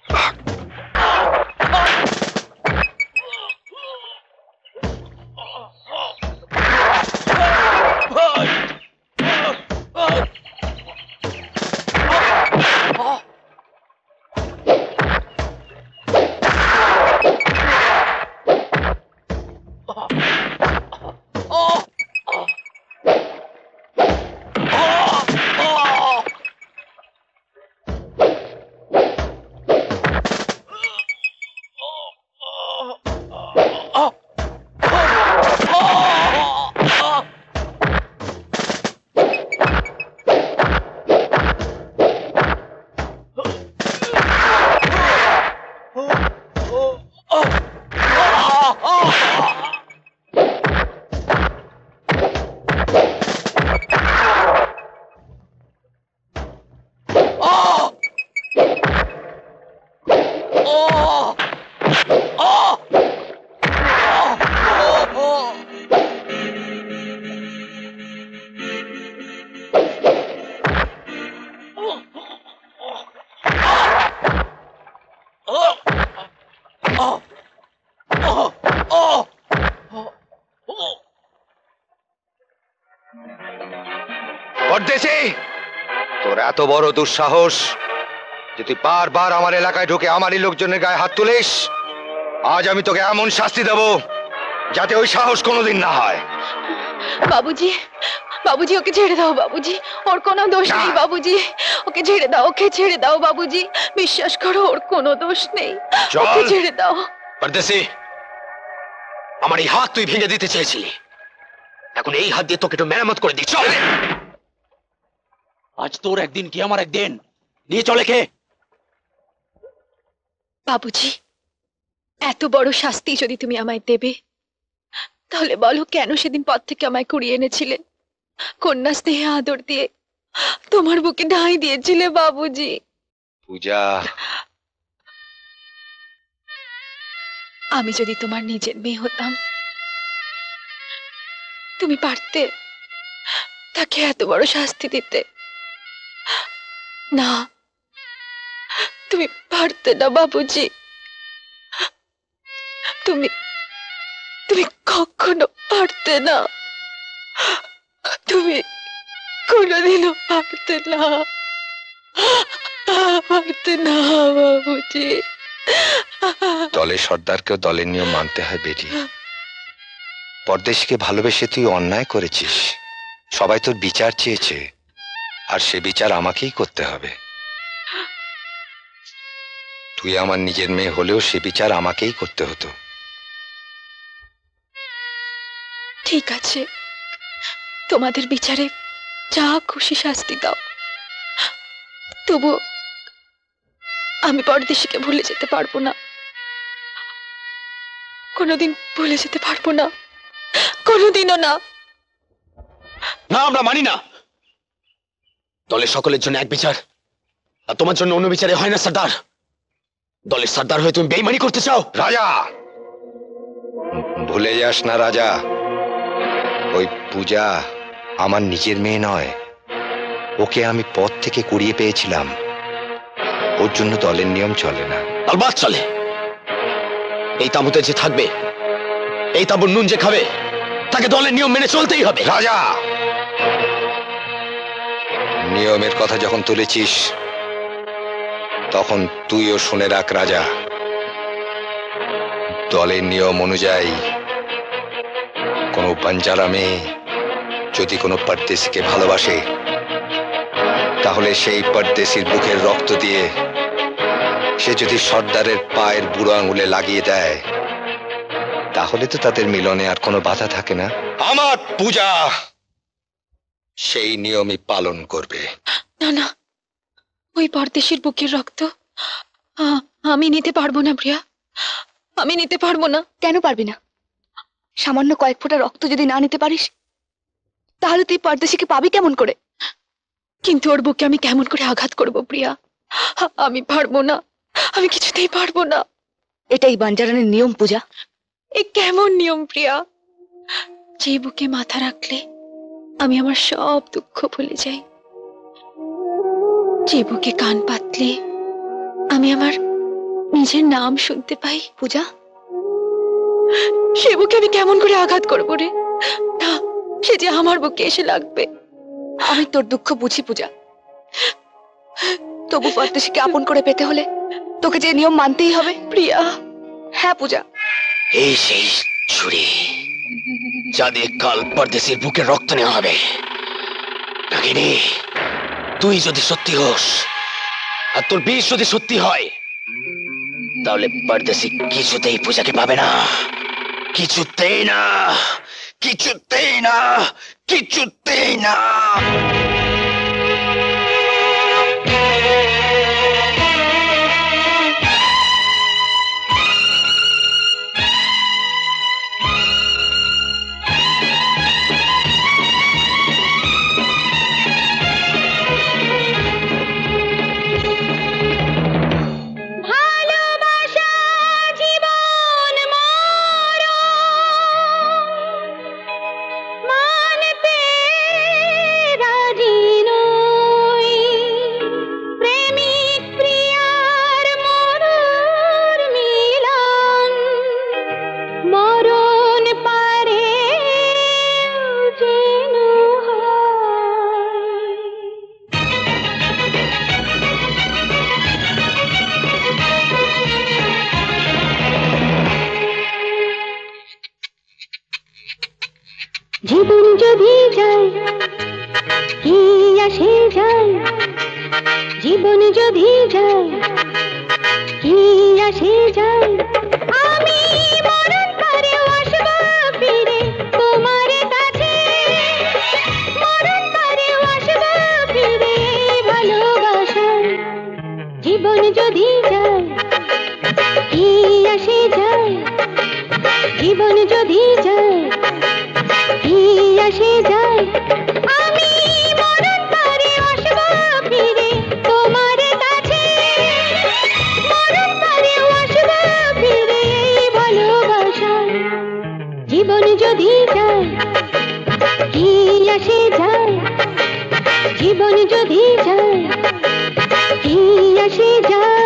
পরদেশী, তোর এত বড় দুঃসাহস যে তুই বারবার আমার এলাকায় ঢুকে আমারই লোকজনের গায়ে হাত তুলিস। আজ আমি তোকে এমন শাস্তি দেব যাতে ওই সাহস কোনোদিন না হয়। বাবুজি, বাবুজি, ওকে ছেড়ে দাও বাবুজি, ওর কোনো দোষ নেই বাবুজি, ওকে ছেড়ে দাও, ওকে ছেড়ে দাও বাবুজি, বিশ্বাস করো ওর কোনো দোষ নেই, ওকে ছেড়ে দাও। পরদেশী, আমার এই হাত তুই ভেঙে দিতে চেয়েছিলি, এখন এই হাত দিয়ে তোকে একটু মেরামত করে দিই। চল, আজ তোর একদিন কি আমার একদিন, নিয়ে চলে কে? বাবুজি, এত বড় শাস্তি যদি তুমি আমায় দেবে তাহলে বলো কেন সেদিন পথ থেকে আমায় কুড়িয়ে এনেছিলে, কন্যা স্নেহে আদর দিয়ে তোমার বুকে ঢাই দিয়েছিলে বাবুজি। পূজা, আমি যদি তোমার নিজের মেয়ে হতাম তুমি পারতে তাকে এত বড় শাস্তি দিতে? না, তুমি পারতে না বাবুজি, তুমি তুমি কখনো পারতে না, তুমি কোনোদিনও পারতে না, পারতে না বাবুজি। দলের সর্দারকেও দলের নিয়ম মানতে হয় বেটি। পরদেশকে ভালোবেসে তুই অন্যায় করেছিস, সবাই তোর বিচার চেয়েছে, আর সে বিচার আমাকেই করতে হবে। তুই আমার নিজের মেয়ে হলেও সে বিচার আমাকেই করতে হতো। ঠিক আছে, তোমাদের বিচারে যা খুশি শাস্তি দাও, তবু আমি পরদেশীকে ভুলে যেতে পারবো না, কোনোদিন ভুলে যেতে পারবো না, কোনোদিনও না। না, আমরা মানি না। দলের সকলের জন্য এক বিচার, আর তোমার জন্য অন্য বিচারে হয় না সর্দার। দলের সর্দার হয়ে তুমি বেইমানি করতে চাও? রাজা, ভুলে যাস না রাজা, ওই পূজা আমার নিজের মেয়ে নয়, ওকে আমি পথ থেকে কুড়িয়ে পেয়েছিলাম, ওর জন্য দলের নিয়ম চলে না। আলবাত চলে। এই তাঁবুতে যে থাকবে, এই তাঁবুর নুন যে খাবে, তাকে দলের নিয়ম মেনে চলতেই হবে। রাজা, নিয়মের কথা যখন তুলেছিস তখন তুইও শুনে রাখ রাজা, দলের নিয়ম অনুযায়ী কোনো বাঞ্জারা মেয়ে যদি কোনো পরদেশীকে ভালোবাসে, তাহলে সেই পরদেশীর বুকের রক্ত দিয়ে সে যদি সর্দারের পায়ের বুড়ো আঙুলে লাগিয়ে দেয়, তাহলে তো তাদের মিলনে আর কোনো বাধা থাকে না। আমার পূজা সেই নিয়মই পালন করবে। না না, ওই পরদেশীর বুকের রক্ত আমি নিতে পারবো না প্রিয়া, আমি নিতে পারবো না। কেন পারবি না? সামান্য কয়েক ফোঁটা রক্ত যদি না নিতে পারিস তাহলে তুই পরদেশিকে পাবি কেমন করে? কিন্তু ওর বুকে আমি কেমন করে আঘাত করব প্রিয়া? আমি পারবো না, আমি কিছুতেই পারবো না। এটাই বাঞ্জারানের নিয়ম পূজা। এ কেমন নিয়ম প্রিয়া? যে বুকে মাথা রাখলে আমি আমার সব দুঃখ ভুলে যাই, যে বুকে কান পাতলে আমি আমার নিজের নাম শুনতে পাই। পূজা, সে বুকে আমি কেমন করে আঘাত করবো রে? না, সে যে আমার বুকে এসে লাগবে। আমি তোর দুঃখ বুঝি পূজা, তবু পরদেশিকে আপন করে পেতে হলে তোকে যে নিয়ম মানতেই হবে। প্রিয়া। হ্যাঁ পূজা। এই সেই ছুরি যা দিয়ে কাল পরদেশির বুকে রক্ত নেওয়া হবে। নাগিনী, তুই যদি সত্যি হোস আর তোর বিষ যদি সত্যি হয় তাহলে পরদেশি কিছুতেই পূজাকে পাবে না, কিছুতেই না, কিছুতেই না, কিছুতেই না। ভালোবাসা জীবন মানতে রাজি নই, প্রেমিক প্রিয়ার মরুর মিলন, মরণ পারে যেন জীবন যদি যায় কি আসে যায়, জীবন যদি যায় কি আসে যায়, আমি মরণ পরে আসব ফিরে তোমার কাছে, মরণ পরে আসব ফিরে ভালোবাসায়। জীবন যদি যায় কি আসে যায়, জীবন যদি যায় কি আসে যায়, আমি মরণ পরে আসব ফিরে তোমার কাছে, মরণ পরে আসব ফিরে ভালোবাসায়। জীবন যদি যায় কি আসে যায়, জীবন যদি যায় কি আসে যায়।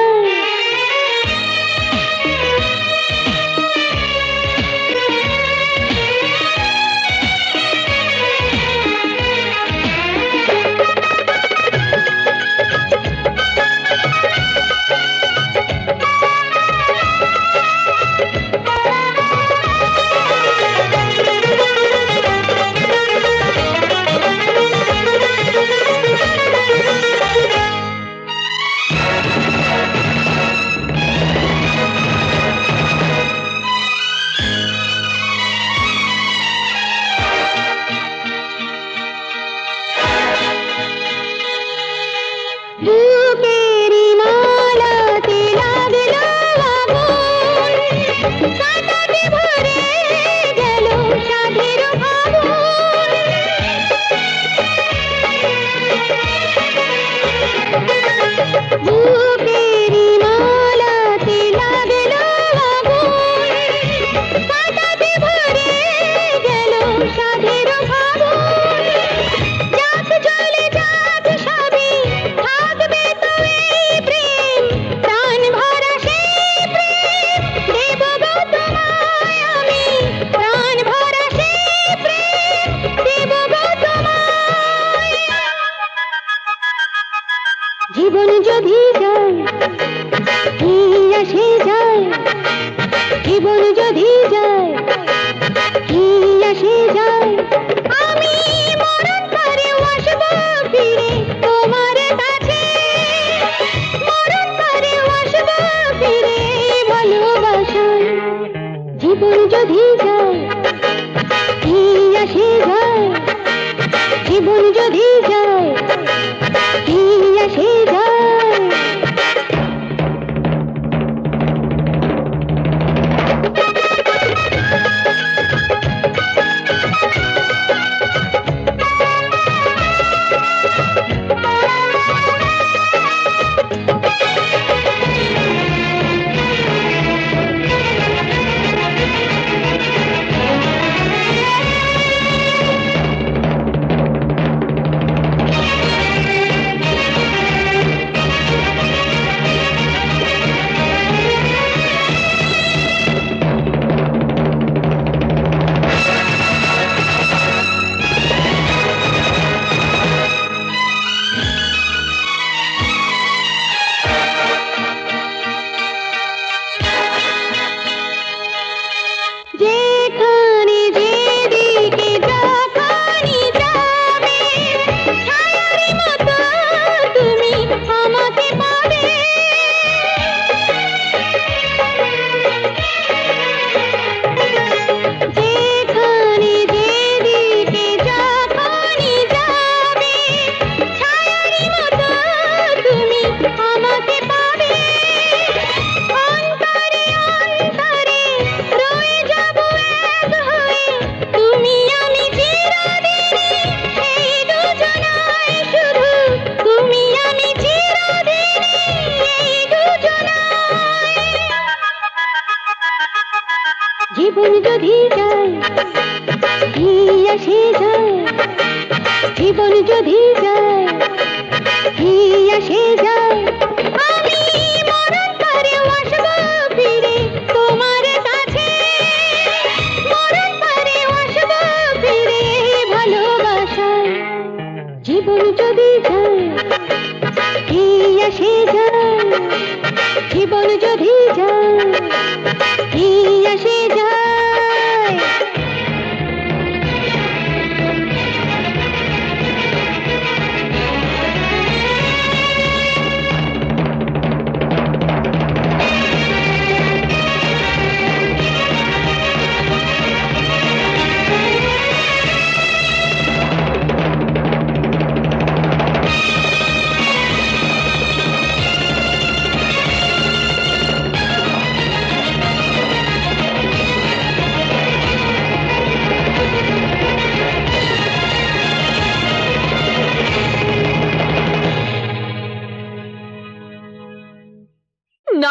বুকেরি মালাতে লাগলো আগুন, কাঁটাতে ভরে গেল সাধের ফাগুন, বুকেরি মালাতে লাগলো আগুন, কাঁটাতে ভরে গেল সাধের ফাগুন, যাক জ্বলে যাক সবই থাকবে তো এই প্রেম, প্রাণ ভরা সেই প্রেম দেব গো তোমায় আমি, প্রাণ ভরা সেই প্রেম দেব গো তোমায়। জীবন যদি যায় কি আসে যায়, জীবন যদি যায় কি আসে যায়, আমি মরণ পরে আসব ফিরে তোমার কাছে, মরণ পরে আসব ফিরে ভালোবাসায়। জীবন যদি যায় কি আসে যায়, জীবন যদি যায় কি আসে যায়।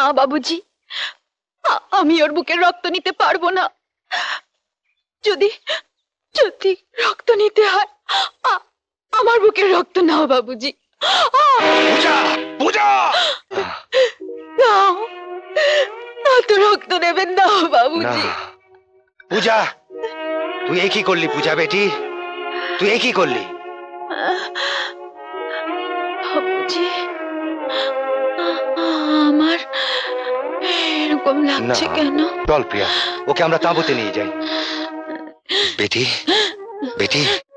বাবুজি, আমি ওর বুকের রক্ত নিতে পারবো না। যদি যদি রক্ত নিতে হয় আমার বুকের রক্ত নাও বাবুজি। পূজা, পূজা! নাও, এত রক্ত নেবেন না না বাবুজি। পূজা, তুই এ কি করলি পূজা বেটি? তুই এ কি করলি? বাবুজি, আমার এরকম লাগছে না। কেন? চল প্রিয়া, ওকে আমরা তাঁবুতে নিয়ে যাই। বেটি, বেটি,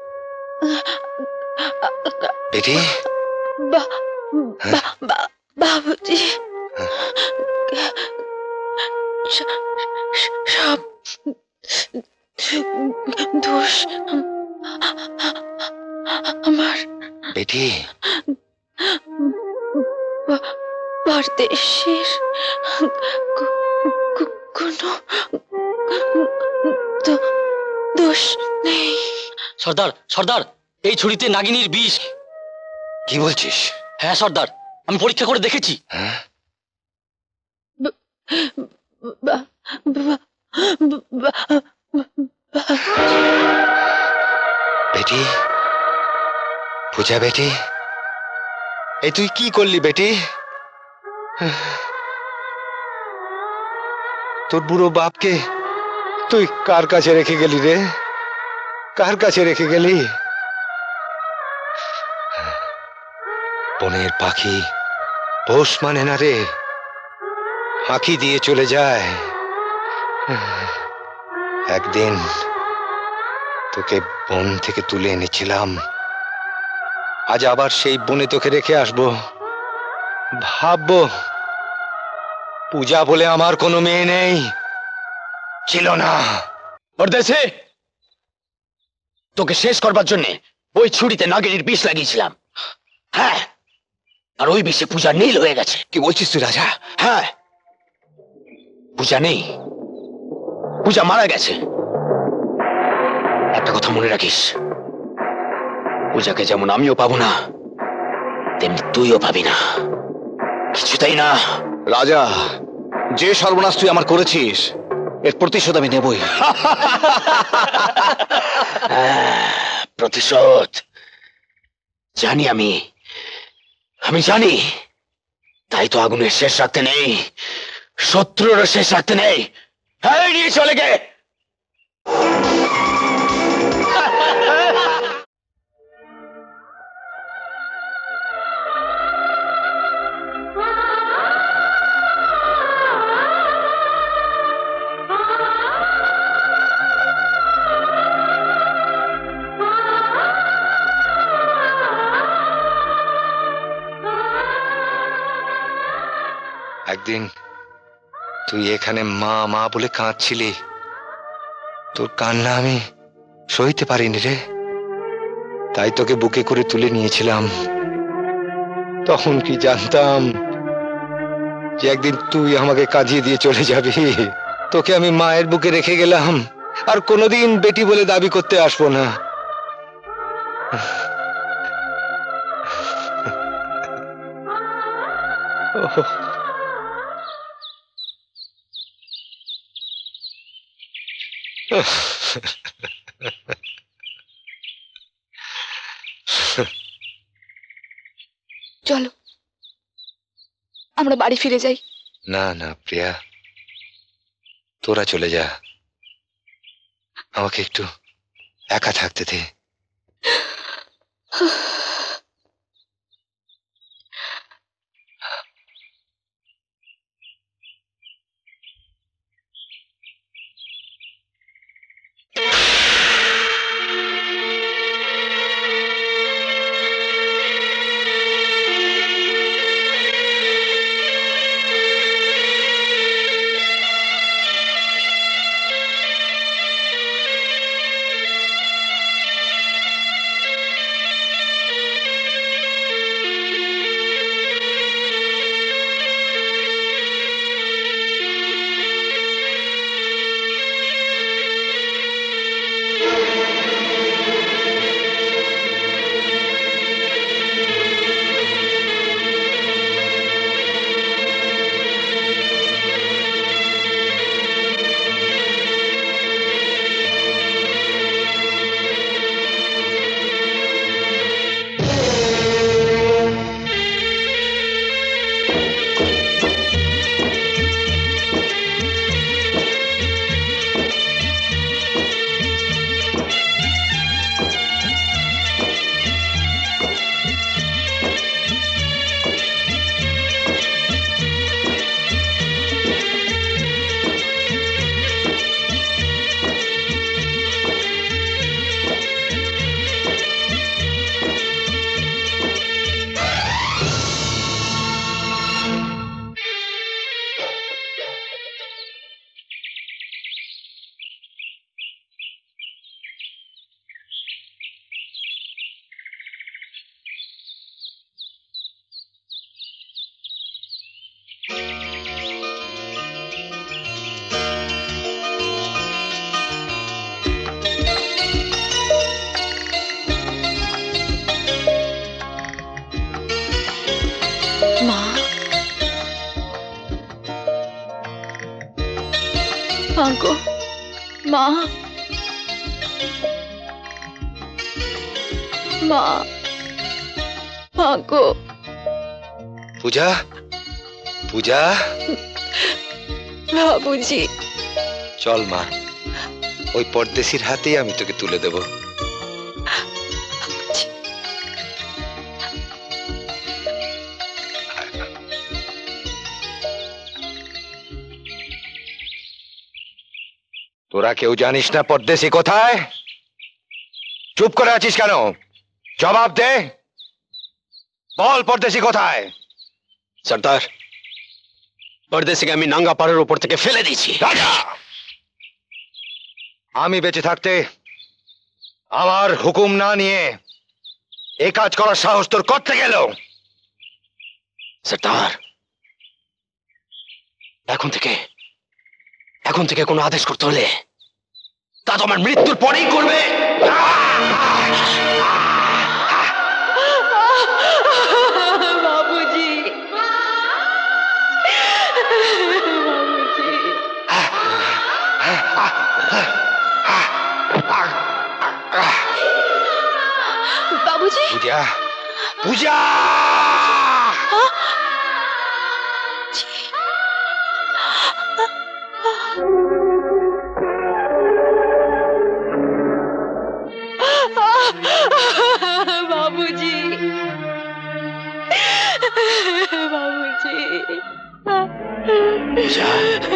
বেটি, বাবুজি, সব দোষ আমার। বেটি, পরদেশের কোনো দোষ নেই। সর্দার, সর্দার, এই ছুরিতে নাগিনীর বিষ। কি বলছিস? হ্যাঁ সর্দার, আমি পরীক্ষা করে দেখেছি। হ্যাঁ? বেটি, পূজা বেটি, এই তুই কি করলি বেটি? তোর বুড়ো বাপকে তুই কার কাছে রেখে গেলি রে? কার কাছে রেখে গেলি? বনের পাখি পোষ মানে না রে, ফাঁকি দিয়ে চলে যায়। একদিন তোকে বন থেকে তুলে এনেছিলাম, আজ আবার সেই বনে তোকে রেখে আসবো। ভাববো পূজা বলে আমার কোনো মেয়ে নেই, ছিল না। পরদেশে তোকে শেষ করবার জন্য ওই ছুরিতে নাগিনীর বিষ লাগিয়েছিলাম। হ্যাঁ, আর ওই বিষে পূজা নীল হয়ে গেছে। কি বলছিস তুই রাজা? হ্যাঁ, পূজা নেই, পূজা মারা গেছে। একটা কথা মনে রাখিস, পূজাকে যেমন আমিও পাবো না, তেমনি তুইও পাবি না, কিছুতেই না। রাজা, যে সর্বনাশ তুই আমার করেছিস এর প্রতিশোধ আমি নেবই। প্রতিশোধ জানি আমি জানি, তাই তো আগুনের শেষ রাখতে নেই, শত্রুর শেষ রাখতে নেই। এই নিয়ে চলে গে। একদিন তুই এখানে মা মা বলে কাঁদছিলি, তোর কান্না আমি সইতে পারিনি রে, তাই তোকে বুকে করে তুলে নিয়েছিলাম। তখন কি জানতাম যে একদিন তুই আমাকে কাঁদিয়ে দিয়ে চলে যাবি। তোকে আমি মায়ের বুকে রেখে গেলাম, আর কোনোদিন বেটি বলে দাবি করতে আসবো না। চলো আমরা বাড়ি ফিরে যাই। না না প্রিয়া, তোরা চলে যা, আমাকে একটু একা থাকতে দে। গো মা, মা, মা গো। পূজা, পূজা, বাবুজি, চল মা, ওই পরদেশির হাতেই আমি তোকে তুলে দেব। তোরা কেউ জানিস না পরদেশি কোথায়? চুপ করে আছিস কেন? জবাব দে, বল পরদেশি কোথায়? সর্দার, পরদেশিকে আমি নাঙ্গা পাড়ের উপর থেকে ফেলে দিয়েছি। রাজা, আমি বেঁচে থাকতে আমার হুকুম না নিয়ে এই কাজ করার সাহস তোর করতে গেল? সর্দার, এখন থেকে কোনো আদেশ করতে হলে তা তো আমার মৃত্যুর পরেই করবে। বাবুজি, বাবুজি, পূজা, পূজা, বাবুজি, বাবুজি। পূজা,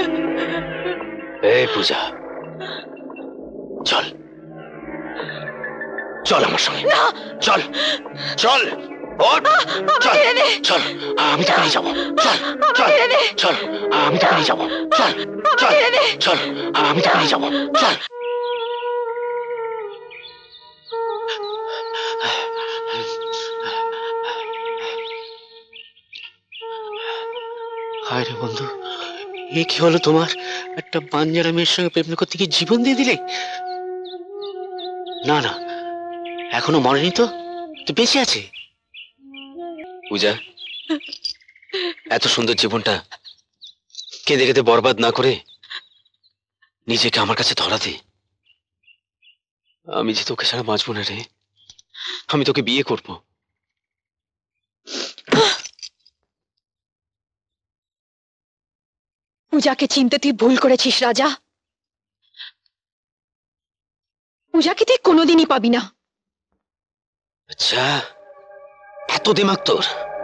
এই পূজা, চল চল আমার সঙ্গে, চল চল, ওঠ, চল চল, আমি তোকে নিয়ে যাবো, চল চল চল, আমি তোকে নিয়ে যাবো, চল চল চল, আমি তোকে নিয়ে যাবো, চল। হায় রে বন্ধু, এ কি হলো তোমার? একটা বাঞ্জারা মেয়ের সঙ্গে প্রেম করতে গিয়ে জীবন দিয়ে দিলে? না না, এখনো মরেনি তো, তো বেঁচে আছে। পূজা, এত সুন্দর জীবনটা কেঁদে কেঁদে বরবাদ না করে নিজেকে আমার কাছে ধরা দে। আমি যে তোকে ছাড়া বাঁচবো না রে, আমি তোকে বিয়ে করব। পূজাকে চিনতে তুই ভুল করেছিস রাজা। পূজাকে তুই কোনোদিনই পাবি না। আচ্ছা, এত দিমাগ তোর?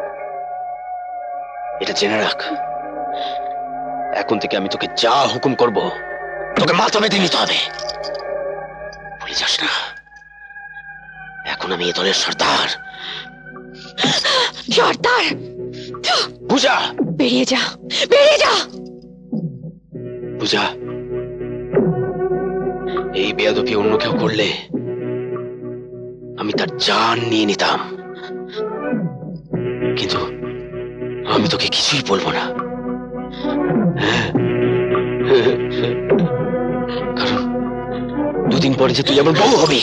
এটা জেনে রাখ, এখন থেকে আমি তোকে যা হুকুম করব তোকে মাথা বেঁধে নিতে হবে। ভুলে যাস না, এখন আমি এ দলের সর্দার। সর্দার, পূজা, বেরিয়ে যা, বেরিয়ে যা। পূজা, এই বেয়াদবি অন্য কেউ করলে আমি তার জান নিয়ে নিতাম, কিন্তু আমি তোকে কিছুই বলবো না। কারণ দুদিন পরে যে তুই আমার বউ হবি।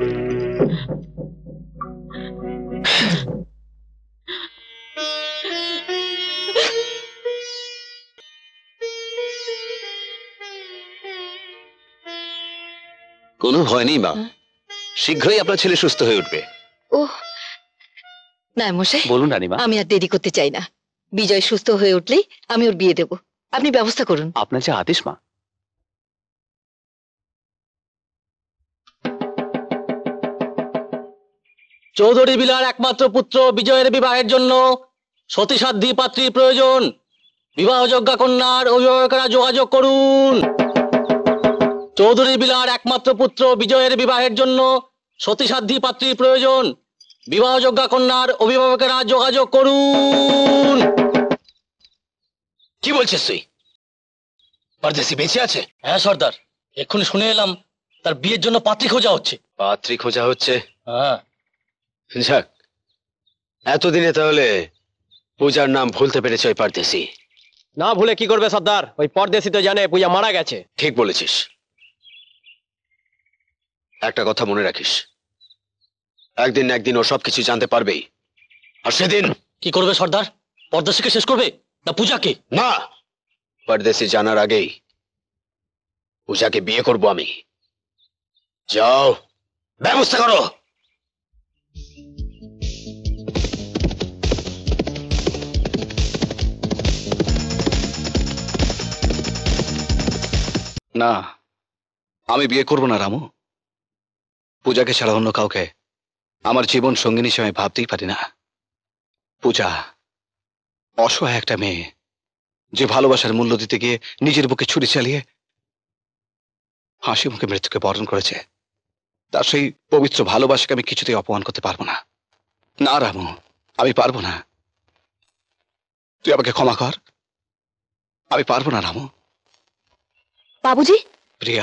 কোনো ভয় নেই মা, শীঘ্রই আপনার ছেলে সুস্থ হয়ে উঠবে। ও না মশাই, বলুন রানীমা। আমি আর দেরি করতে চাই না। বিজয় সুস্থ হয়ে উঠলেই আমি ওর বিয়ে দেব। আপনি ব্যবস্থা করুন। আপনার যে আদেশ মা। চৌধুরী বিলার একমাত্র পুত্র বিজয়ের বিবাহের জন্য সতীসাধ্যী পাত্রী প্রয়োজন। বিবাহযোগ্যা কন্যার অভিভাবকেরা যোগাযোগ করুন। চৌধুরী বিলার একমাত্র পুত্র বিজয়ের বিবাহের জন্য সতীসাধ্যী পাত্রী প্রয়োজন। বিবাহযোগ্যা কন্যার অভিভাবকেরা যোগাযোগ করুন। কি বলছিস তুই? পরদেশি বেঁচে আছে? হ্যাঁ সর্দার, এক্ষুনি শুনে এলাম তার বিয়ের জন্য পাত্রী খোঁজা হচ্ছে। পাত্রী খোঁজা হচ্ছে? হ্যাঁ। যাক, এতদিনে তাহলে পূজার নাম ভুলতে পেরেছে ওই পরদেশি। না ভুলে কি করবে সর্দার? ওই পরদেশি তো জানে পূজা মারা গেছে। ঠিক বলেছিস। একটা কথা মনে রাখিস, একদিন না একদিন ও সবকিছু জানতে পারবেই, আর সেদিন কি করবে সর্দার? পরদেশিকে শেষ করবে না পূজাকে? না, পরদেশি জানার আগেই পূজাকে বিয়ে করব আমি। যাও, ব্যবস্থা করো। না, আমি বিয়ে করব না রামু। পূজাকে ছাড়া অন্য কাউকে আমার জীবন সঙ্গিনী হিসেবে আমি ভাবতেই পারি না। পূজা অসহায় একটা মেয়ে, যে ভালোবাসার মূল্য দিতে গিয়ে নিজের বুকে ছুরি চালিয়ে হাসি মুখে মৃত্যুকে বরণ করেছে। তার সেই পবিত্র ভালোবাসাকে আমি কিছুতেই অপমান করতে পারবো না। না রামু, আমি পারবো না। তুই আমাকে ক্ষমা কর, আমি পারবো না রামু। বাবুজি, প্রিয়া,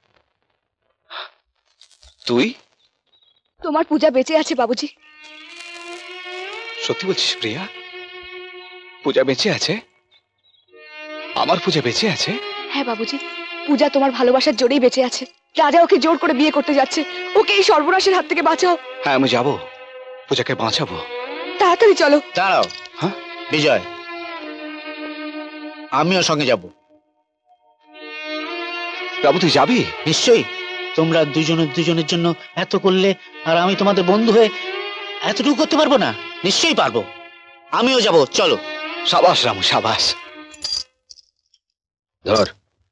তুই? তোমার পূজা বেঁচে আছে বাবুজি। সত্যি বলছিস প্রিয়া? পূজা বেঁচে আছে? আমার পূজা বেঁচে আছে? হ্যাঁ বাবুজি, পূজা তোমার ভালোবাসার জোরেই বেঁচে আছে। রাজা ওকে জোর করে বিয়ে করতে যাচ্ছে। ওকে এই সর্বনাশের হাত থেকে বাঁচাও। হ্যাঁ, আমি যাবো, পূজাকে বাঁচাবো। তাড়াতাড়ি চলো। দাঁড়াও। হ্যাঁ বিজয়, আমিও সঙ্গে যাব। বাবু তুই যাবি? নিশ্চয়ই। তোমরা দুজনের জন্য এত করলে, আর আমি তোমাদের বন্ধু হয়ে এতটুকু করতে পারবো না? নিশ্চয়ই পারবো, আমিও যাব। চলো। সাবাস রামু, সাবাস। ধর,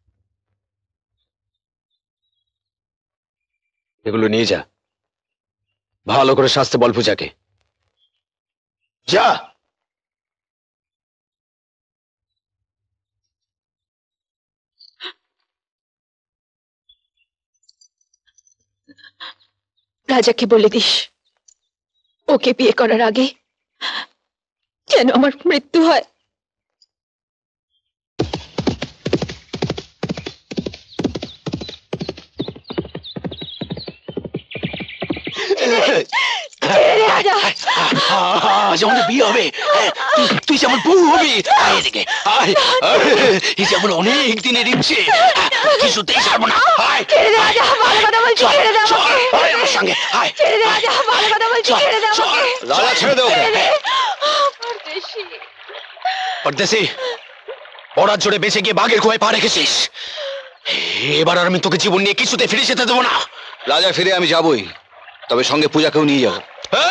এগুলো নিয়ে যা, ভালো করে শাস্তে বল পূজাকে। যা। রাজাকে বলে দিস, ওকে বিয়ে করার আগে যেন আমার মৃত্যু হয়। আজ আমাদের বিয়ে হবে, তুই যেমন বউ হবি। এদিকে এই যে আমার অনেক দিনের ইচ্ছে, কিছুতেই ছাড়বো না। আমার সঙ্গে রাজা ছেড়ে দেও। পরদেশি, পড়ার জোরে বেঁচে গিয়ে বাঘের খোয়ায় পা রেখেছিস। এবার আর আমি তোকে জীবন নিয়ে কিছুতে ফিরে যেতে দেবো না। রাজা ফিরে আমি যাবই, তবে সঙ্গে পূজাকেও নিয়ে যাবো।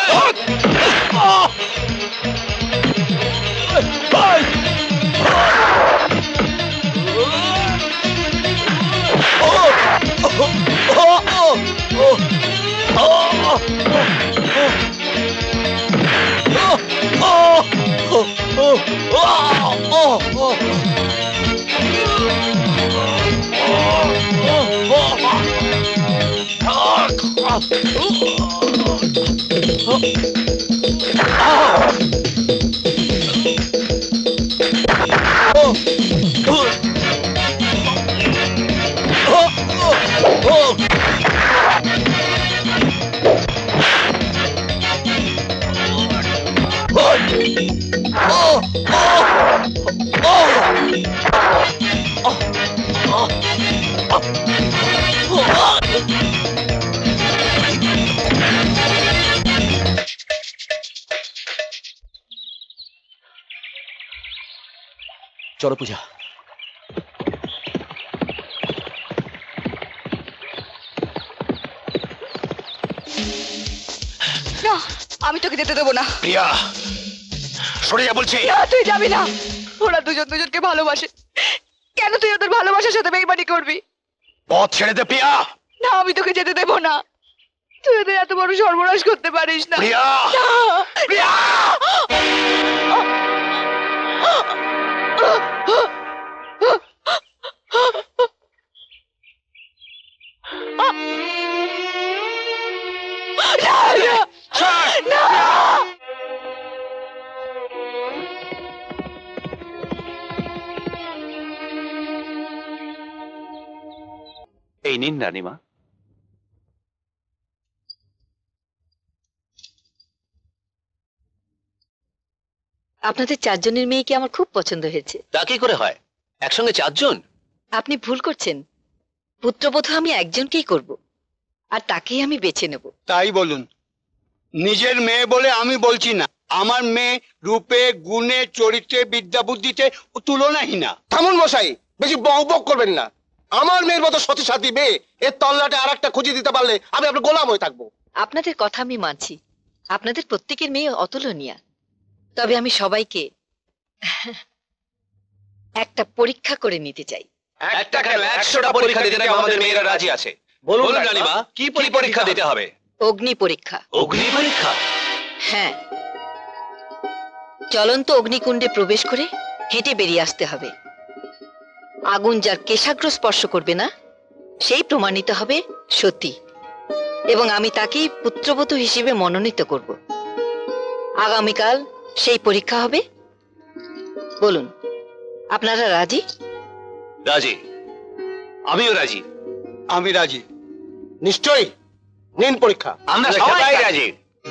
চলো পূজা। না, আমি তোকে যেতে দেবো না। প্রিয়া, সরে যা বলছি। না, তুই যাবি না। ওরা দুজনকে ভালোবাসে, কেন তুই ওদের ভালোবাসার সাথে বেইমানি করবি? পথ ছেড়ে দে প্রিয়া। না, আমি তোকে যেতে দেবো না। তুই ওদের এত বড় সর্বনাশ করতে পারিস না। প্রিয়া, প্রিয়া। এই নিন রানীমা। আপনাদের চারজনের মেয়েকে আমার খুব পছন্দ হয়েছে। তা কি করে হয়, একসঙ্গে চারজন? আপনি ভুল করছেন, পুত্রবধূ আমি একজনকেই করব, আর তাকেই আমি বেছে নেব। তাই বলুন, নিজের মেয়ে বলে আমি বলছি না, আমার মেয়ে রূপে গুণে চরিত্রে বিদ্যা বুদ্ধিতে তুলনাহীনা। থামুন মশাই, বেশি বক বক করবেন না। আমার মেয়ের মতো সতী সাথী মেয়ে এর তল্লাটে আর একটা খুঁজে দিতে পারলে আমি আপনার গোলাম হয়ে থাকবো। আপনাদের কথা আমি মানছি, আপনাদের প্রত্যেকের মেয়ে অতুলনীয়। তবে আমি সবাইকে একটা পরীক্ষা করে নিতে চাই। একটা কেন 100টা পরীক্ষা দিতে আমাদের মেয়েরা রাজি আছে। বলুন রানীমা, কি পরীক্ষা দিতে হবে? অগ্নি পরীক্ষা। অগ্নি পরীক্ষা? হ্যাঁ, জ্বলন্ত অগ্নিকুণ্ডে প্রবেশ করে হেঁটে বেরিয়ে আসতে হবে। আগুন যার কেশাগ্র স্পর্শ করবে না সেই প্রমাণিত হবে সতী, এবং আমি তাকেই পুত্রবধূ হিসেবে মনোনীত করব। আগামীকাল সেই পরীক্ষা হবে। বলুন, আপনারা রাজি? রাজি। আমিও রাজি। আমি রাজি। নিশ্চয়ই, নিন পরীক্ষা। আমরা সবাই রাজি।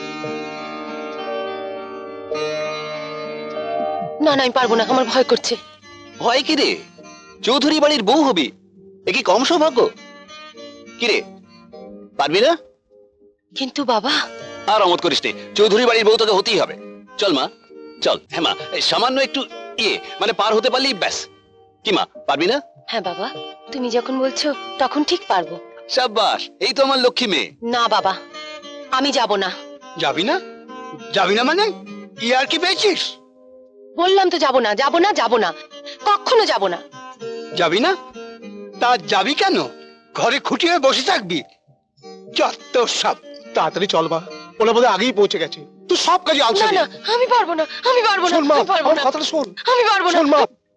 না না, আমি পারবো না, আমার ভয় করছে। ভয় কি রে? চৌধুরী বাড়ির বউ হবি, এ কি কম সৌভাগ্য? কি রে, পারবি না? কিন্তু বাবা। আর অমত করিস নে, চৌধুরী বাড়ির বউ তোকে হতেই হবে। চল মা, চল। হ্যাঁ মা, সামান্য একটু মানে পার হতে পারলেই ব্যাস। কি মা, পারবি না? হ্যাঁ বাবা, তুমি যখন বলছো তখন ঠিক পারবো। সাব্বাস, এই তো আমার লক্ষ্মী মেয়ে। না বাবা, আমি যাব না। যাবি না? যাবি না মানে ইয়ার কি পেয়েছিস? বললাম তো যাব না, যাব না, যাব না, কখনো যাব না। যাবি না? তা যাবি কেন? ঘরে খুঁটি হয়ে বসে থাকবি? যত সব। তাড়াতাড়ি চল মা, ওরা বোধহয় আগেই পৌঁছে গেছে। তুই সব কাজে আলসে। না না, আমি পারবো না, আমি পারবো না, আমি পারবো না। কথাটা শোন। আমি পারবো না।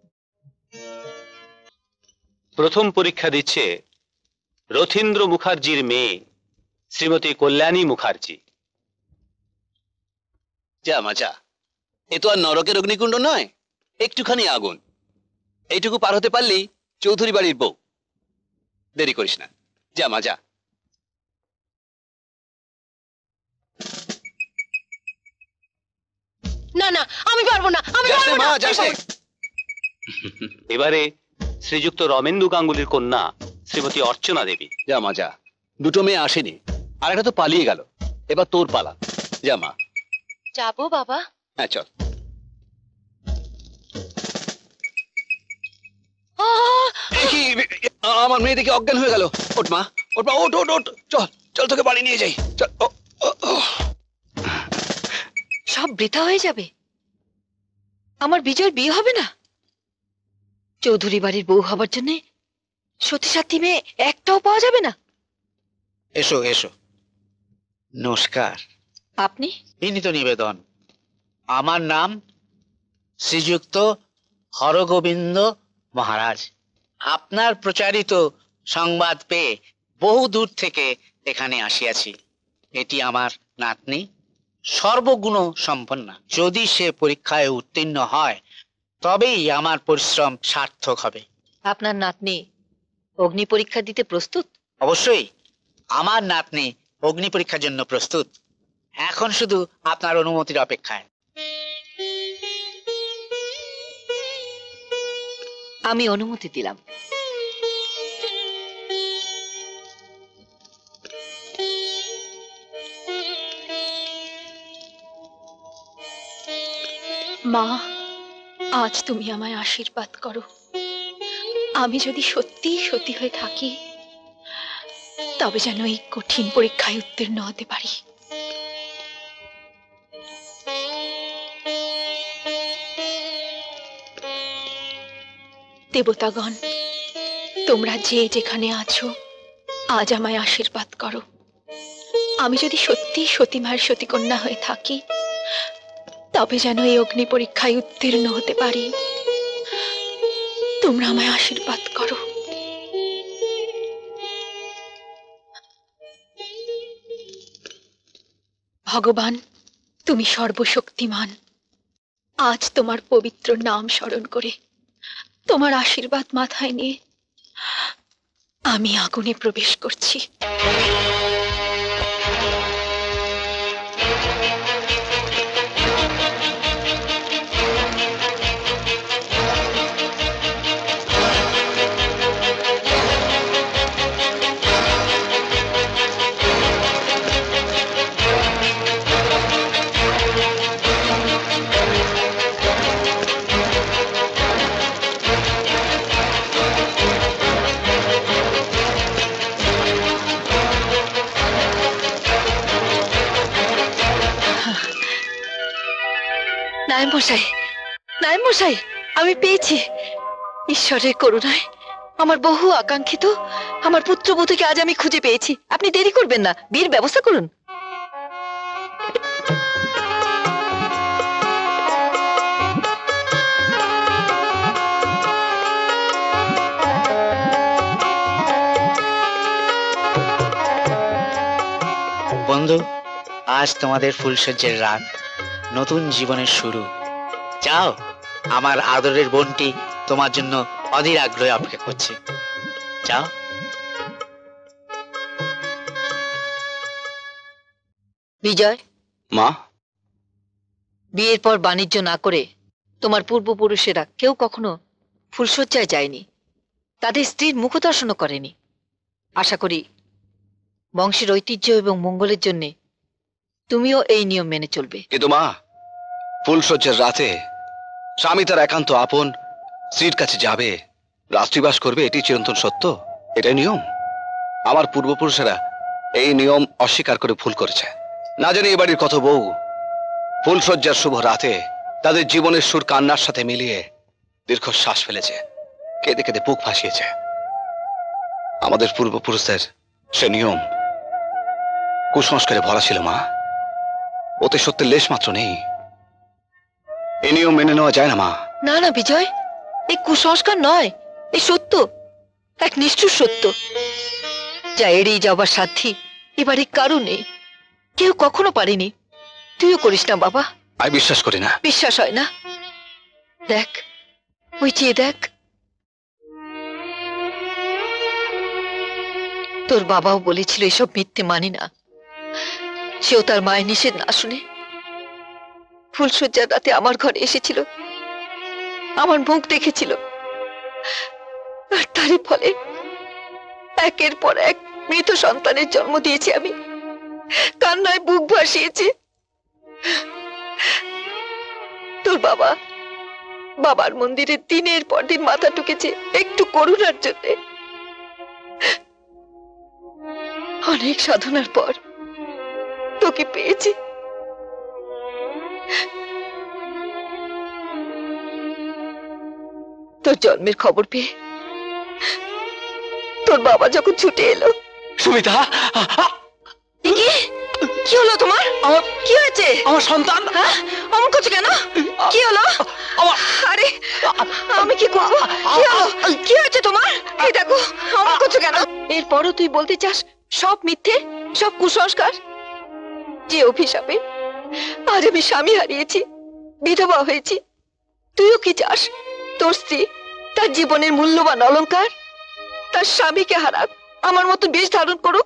প্রথম পরীক্ষা দিচ্ছে রথীন্দ্র মুখার্জির মেয়ে শ্রীমতী কল্যাণী মুখার্জি। যা মা যা, এ তো আর নরকের অগ্নিকুণ্ড নয়, একটুখানি আগুন। এইটুকু পার হতে পারলেই চৌধুরী বাড়ির বউ। দেরি করিস না, যা মা যা। না না, আমি পারবো না, আমি পারবো না। এবারে শ্রীযুক্ত রমেন্দু গাঙ্গুলির কন্যা শ্রীমতী অর্চনা দেবী। যা মা যা, দুটো মেয়ে আসেনি, আর একটা তো পালিয়ে গেল, এবার তোর পালা। যা মা। যাবো বাবা। হ্যাঁ চল। আমার মেয়ে দেখে অজ্ঞান হয়ে গেল। ওঠ মা, ওঠ মা, ওঠ ওঠ ওঠ, চল চল, তোকে বাড়ি নিয়ে যাই, চল। সব বৃথা হয়ে যাবে? আমার বিজয়ের বিয়ে হবে না? চৌধুরী বাড়ির বউ হবার জন্য সতী সাথী মেয়ে একটাও পাওয়া যাবে না? এসো এসো। নমস্কার। আপনি? বিনীত নিবেদন, আমার নাম শ্রীযুক্ত হরগোবিন্দ মহারাজ। আপনার প্রচারিত সংবাদ পেয়ে বহু দূর থেকে এখানে আসিয়াছি। এটি আমার নাতনি, সর্বগুণ সম্পন্না। যদি সে পরীক্ষায় উত্তীর্ণ হয় তবেই আমার পরিশ্রম সার্থক হবে। আপনার নাতনি অগ্নি পরীক্ষা দিতে প্রস্তুত? অবশ্যই, আমার নাতনি অগ্নি পরীক্ষার জন্য প্রস্তুত। এখন শুধু আপনার অনুমতির অপেক্ষায়। আমি অনুমতি দিলাম। মা, আজ তুমি আমায় আশীর্বাদ করো। আমি যদি সত্যিই সতী হয়ে থাকি তবে যেন এই কঠিন পরীক্ষায় উত্তীর্ণ হতে পারি। দেবতাগণ, তোমরা যে যেখানে আছো আজ আমায় আশীর্বাদ করো। আমি যদি সত্যি সতীমার সতীকন্যা হয়ে থাকি তবে যেন এই অগ্নি পরীক্ষায় উত্তীর্ণ হতে পারি। তোমরা আমায় আশীর্বাদ করো। ভগবান, তুমি সর্বশক্তিমান। আজ তোমার পবিত্র নাম স্মরণ করে তোমার আশীর্বাদ মাথায় নিয়ে আমি আগুনে প্রবেশ করছি। মশাই, নায়েব মশাই, আমি পেয়েছি। ঈশ্বরের করুণায় আমার বহু আকাঙ্ক্ষিত আমার পুত্রবধূকে আজ আমি খুঁজে পেয়েছি। আপনি দেরি করবেন না, বিয়ের ব্যবস্থা করুন। বন্ধু, আজ তোমাদের ফুলসজ্জের রাত, নতুন জীবনের শুরু। যাও, আমার আদরের বোনটি তোমার জন্য অধীর আগ্রহে অপেক্ষা করছে। যাও। বিজয়, মা, বিয়ের পর বাণিজ্য না করে তোমার পূর্বপুরুষেরা কেউ কখনো ফুলশয্যায় যায়নি, তাদের স্ত্রীর মুখদর্শনও করেনি। আশা করি বংশের ঐতিহ্য এবং মঙ্গলের জন্য তুমিও এই নিয়ম মেনে চলবে। কিন্তু মা, ফুলসজ্জার রাতে স্বামী তার একান্ত আপন স্ত্রীর কাছে যাবে, রাত্রিবাস করবে, এটি চিরন্তন সত্য, এটাই নিয়ম। আমার পূর্বপুরুষেরা এই নিয়ম অস্বীকার করে ভুল করেছে। না জানি এ বাড়ির কত বউ ফুলসজ্জার শুভ রাতে তাদের জীবনের সুর কান্নার সাথে মিলিয়ে দীর্ঘশ্বাস ফেলেছে, কেঁদে কেঁদে বুক ভাসিয়েছে। আমাদের পূর্বপুরুষদের সে নিয়ম কুসংস্কারে ভরা ছিল মা, ওতে সত্যের লেশ মাত্র নেই। এই নিয়ম মেনে নেওয়া যায় না মা। না না বিজয়, এই কুসংস্কার নয়, এই সত্য, এক নিষ্ঠুর সত্য, যা এড়িয়ে যাবার সাধ্যি এবারে কারো নেই, কেউ কখনো পারেনি। তুইও করিস না বাবা। আমি বিশ্বাস করি না। বিশ্বাস হয় না? দেখ, ওই চেয়ে দেখ, তোর বাবাও বলেছিল এসব মিথ্যে মানি না। সেও তার মায়ের নিষেধ না শুনে ফুলসজ্জার রাতে আমার ঘরে এসেছিল, আমার মুখ দেখেছিল, আর তারই ফলে একের পর এক মৃত সন্তানের জন্ম দিয়েছি আমি, কান্নায় বুক ভাসিয়েছি। তোর বাবার মন্দিরে দিনের পর দিন মাথা ঠুকেছে একটু করুণার জন্য। অনেক সাধনার পর তোকে পেয়েছি। তোর জন্মের খবর পেয়ে তোর বাবা যখন ছুটে এলো। সুমিতা, কি হলো তোমার? কি হয়েছে? আমার সন্তান। অমন করছো কেন? কি হলো? আরে আমি কি করবো? কি হলো? কি হয়েছে তোমার? এই দেখো, অমন করছো কেন? এরপরও তুই বলতে চাস সব মিথ্যে, সব কুসংস্কার? যে অভিশাপে আজ আমি স্বামী হারিয়েছি, বিধবা হয়েছি, তুইও কি চাস তোর স্ত্রী তার জীবনের মূল্যবান অলংকার তার স্বামীকে হারাক, আমার মতো বেশ ধারণ করুক?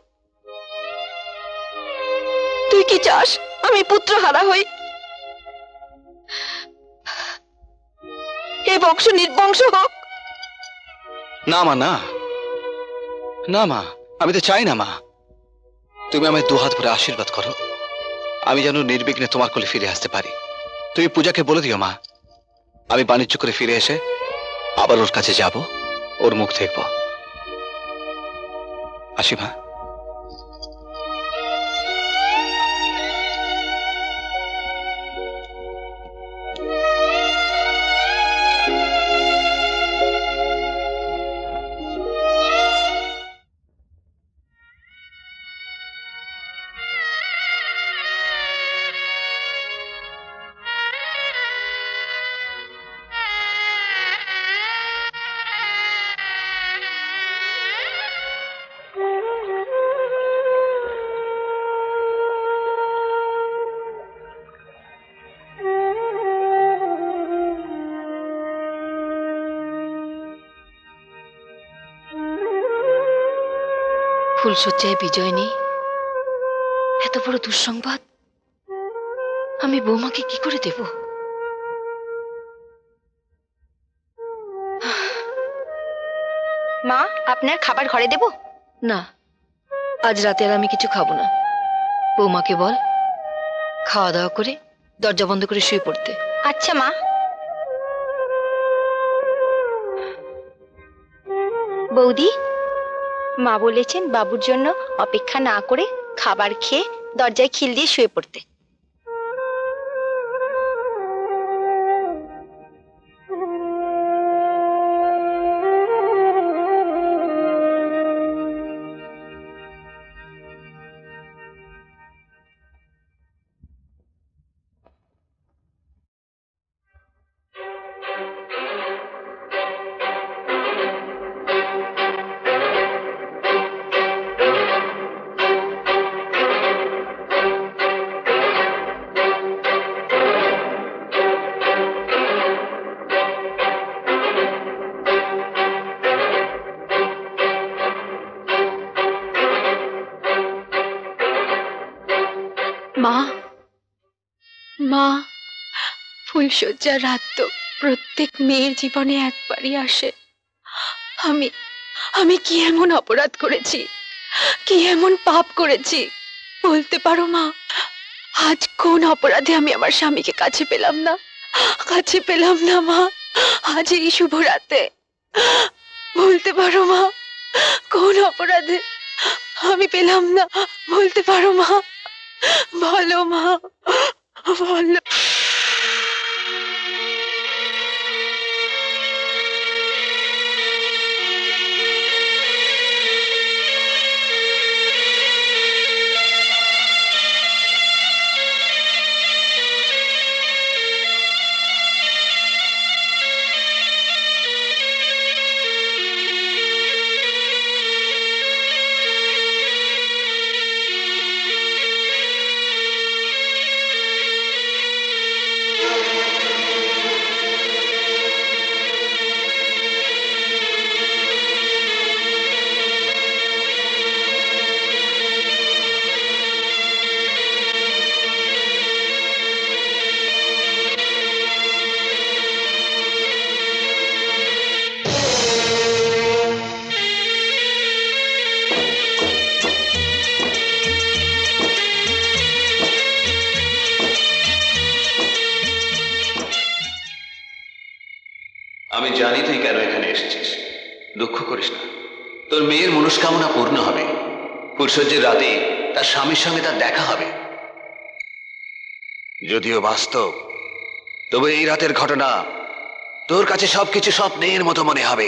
তুই কি চাস আমি পুত্র হারা হই, এ বংশ নির্বংশ হোক? না মা, না না মা, আমি তো চাই না মা। তুমি আমায় দুহাত ভরে আশীর্বাদ করো, আমি যেন নির্বিঘ্নে তোমার কোলে ফিরে আসতে পারি। তুমি পূজাকে বলে দিও মা, আমি বাণিজ্য করে ফিরে এসে আবার ওর কাছে যাব, ওর মুখ দেখব। আসি মা। ফুলশয্যায় বিজয় নেই, এত বড় দুঃসংবাদ আমি বৌমাকে কি করে দেব? মা, আপনার খাবার ঘরে দেব? না, আজ রাতে আর আমি কিছু খাবো না। বৌমাকে বল খাওয়া দাওয়া করে দরজা বন্ধ করে শুয়ে পড়তে। আচ্ছা মা। বৌদি, মা বলেছেন বাবুর জন্য অপেক্ষা না করে খাবার খেয়ে দরজায় খিল দিয়ে শুয়ে পড়তে। মা, ফুলশয্যার রাত তো প্রত্যেক মেয়ের জীবনে একবারই আসে। আমি আমি কি এমন অপরাধ করেছি, কি এমন পাপ করেছি বলতে পারো মা? আজ কোন অপরাধে আমি আমার স্বামীকে কাছে পেলাম না, কাছে পেলাম না মা? আজ এই শুভ রাতে বলতে পারো মা, কোন অপরাধে আমি পেলাম না? বলতে পারো মা? বলো মা, বলো। আমি জানি তুই কেন এখানে এসেছিস। দুঃখ করিস না, তোর মেয়ের মনস্কামনা পূর্ণ হবে। ফুলশয্যার রাতে তার স্বামীর সঙ্গে তার দেখা হবে। যদিও বাস্তব, তবে এই রাতের ঘটনা তোর কাছে সবকিছু স্বপ্নের মতো মনে হবে।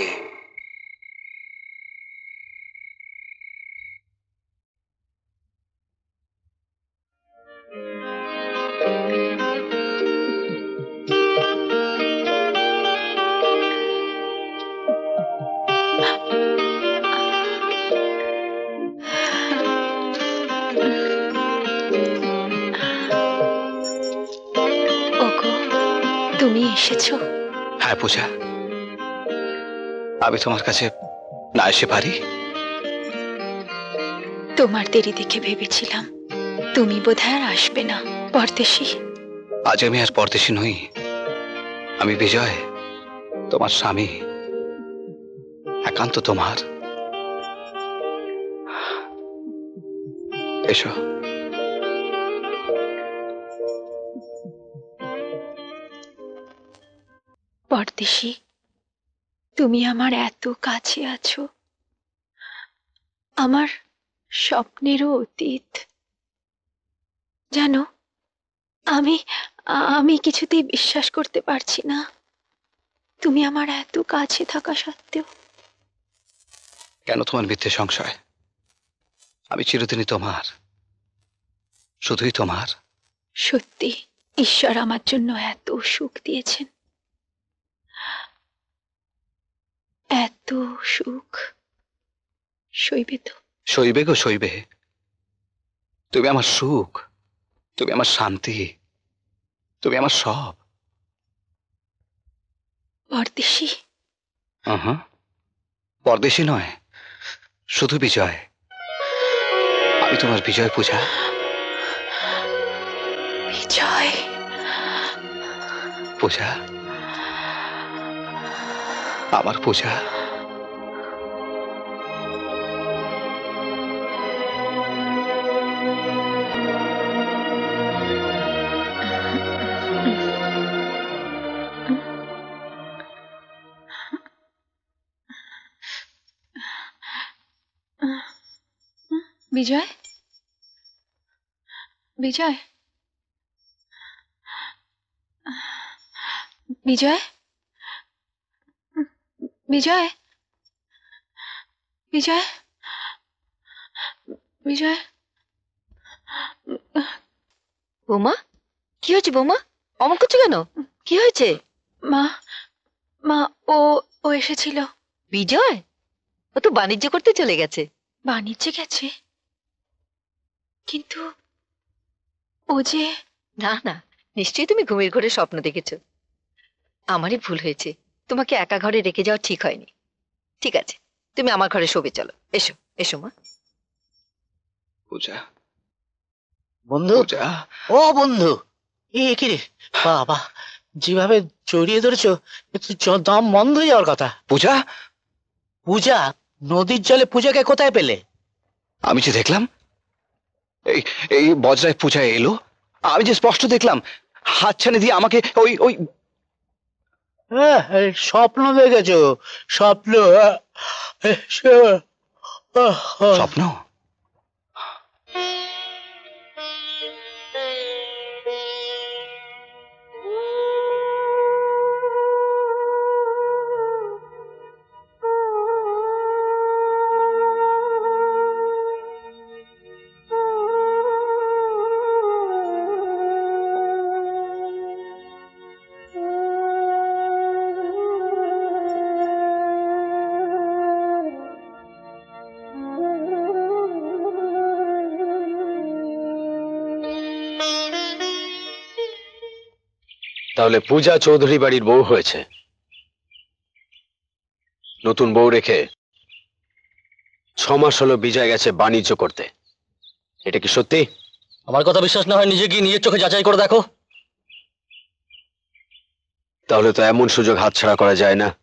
ওগো, তুমি এসেছো? হ্যাঁ পূজা, আমি তোমার কাছে না এসে পারি? তোমার দেরি দেখে ভেবেছিলাম তুমি বোধহয় আর আসবে না। পরদেশী, আজ আমি আর পরদেশী নই, আমি বিজয়, তোমার স্বামী, একান্ত তোমার। এসো। পরদেশী, তুমি আমার এত কাছে আছো, আমার স্বপ্নেরও অতীত। জানো, আমি আমি কিছুতেই বিশ্বাস করতে পারছি না তুমি আমার এত কাছে থাকা সত্ত্বেও। কেন তোমার মিথ্যে সংশয়? আমি চিরদিনই তোমার, শুধুই তোমার। সত্যি ঈশ্বর আমার জন্য এত সুখ দিয়েছেন, এত সুখ সইবে তো? সইবে গো সইবে। তুমি আমার সুখ, তুমি আমার শান্তি, তুমি আমার সব। পরদেশী, পরদেশী নয়, শুধু বিজয়। আমি তোমার বিজয় পূজা। বিজয় পূজা, আমার পূজা। বিজয়, বিজয়, বিজয়, বিজয়, বিজয়, বিজয়। বৌমা, কি হয়েছে বৌমা? অমন করছো কেন? কি হয়েছে? মা, মা, ও ও এসেছিল। বিজয়? ও তো বাণিজ্য করতে চলে গেছে। বাণিজ্যে গেছে? কিন্তু ও যে... না না, নিশ্চয়ই তুমি ঘুমের ঘরে স্বপ্ন দেখেছো। আমারই ভুল হয়েছে, তোমাকে একা ঘরে রেখে যাওয়া ঠিক হয়নি। ঠিক আছে, তুমি আমার ঘরে শোবে, চলো। এসো এসো মা। পূজা, বন্ধু, পূজা। ও বন্ধু, কি রে বাবা, যেভাবে জড়িয়ে ধরেছো দম বন্ধ হয়ে যাওয়ার কথা। পূজা, পূজা? নদীর জলে পূজাকে কোথায় পেলে? আমি যে দেখলাম এই এই বজরায় পূজা এলো, আমি যে স্পষ্ট দেখলাম হাতছানি দিয়ে আমাকে ওই ওই স্বপ্ন দেখেছো? স্বপ্ন? স্বপ্ন? তাহলে পূজা চৌধুরী বাড়ির বউ হয়েছে, নতুন বউ রেখে 6 মাস হলো বিজয় গেছে বাণিজ্য করতে, এটা কি সত্যি? আমার কথা বিশ্বাস না হয় নিজে গিয়ে নিজের চোখে যাচাই করে দেখো। তাহলে তো এমন সুযোগ হাতছাড়া করা যায় না।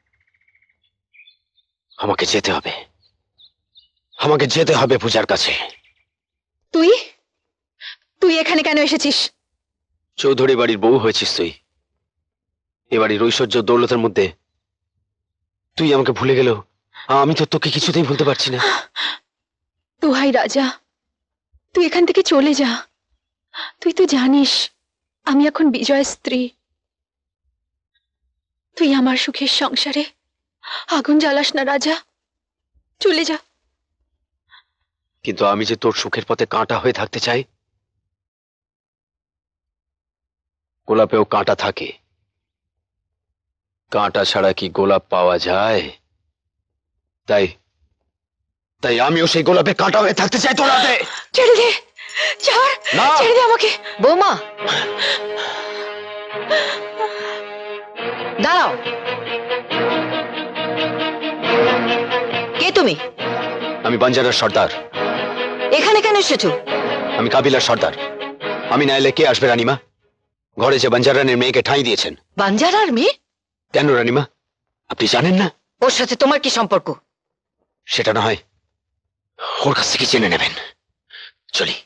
আমাকে যেতে হবে, আমাকে যেতে হবে পূজার কাছে। তুই তুই এখানে কেন এসেছিস? চৌধুরী বাড়ির বউ হয়েছিস তুই, এ বাড়ির ঐশ্বর্য দৌলতের মধ্যে তুই আমাকে ভুলে গেলেও আমি তো তোকে কিছুতেই ভুলতে পারছি না। দোহাই রাজা, তুই এখান থেকে চলে যা। তুই তো জানিস আমি এখন বিজয়ের স্ত্রী। তুই আমার সুখের সংসারে আগুন জ্বালাস না রাজা, চলে যা। কিন্তু আমি যে তোর সুখের পথে কাঁটা হয়ে থাকতে চাই। গোলাপেও কাঁটা থাকে, কাঁটা ছাড়া কি গোলাপ পাওয়া যায়? তাই তাই আমিও সেই গোলাপে কাঁটা হয়ে থাকতে চাই তোর হাতে। ছেড়ে দে, ছাড়, ছেড়ে দে আমাকে। বৌমা দাঁড়াও, কে তুমি? আমি বাঞ্জারার সর্দার। এখানে কেন এসেছো? আমি কাবিলার সর্দার। আমি না এলে কে আসবে রানীমা? ঘরে যে বাঞ্জারানের মেয়েকে ঠাঁই দিয়েছেন। বাঞ্জারার মেয়ে? কেন রানীমা, আপনি জানেন না? ওর সাথে তোমার কি সম্পর্ক? সেটা না হয় ওর কাছ থেকে জেনে নেবেন। চলি।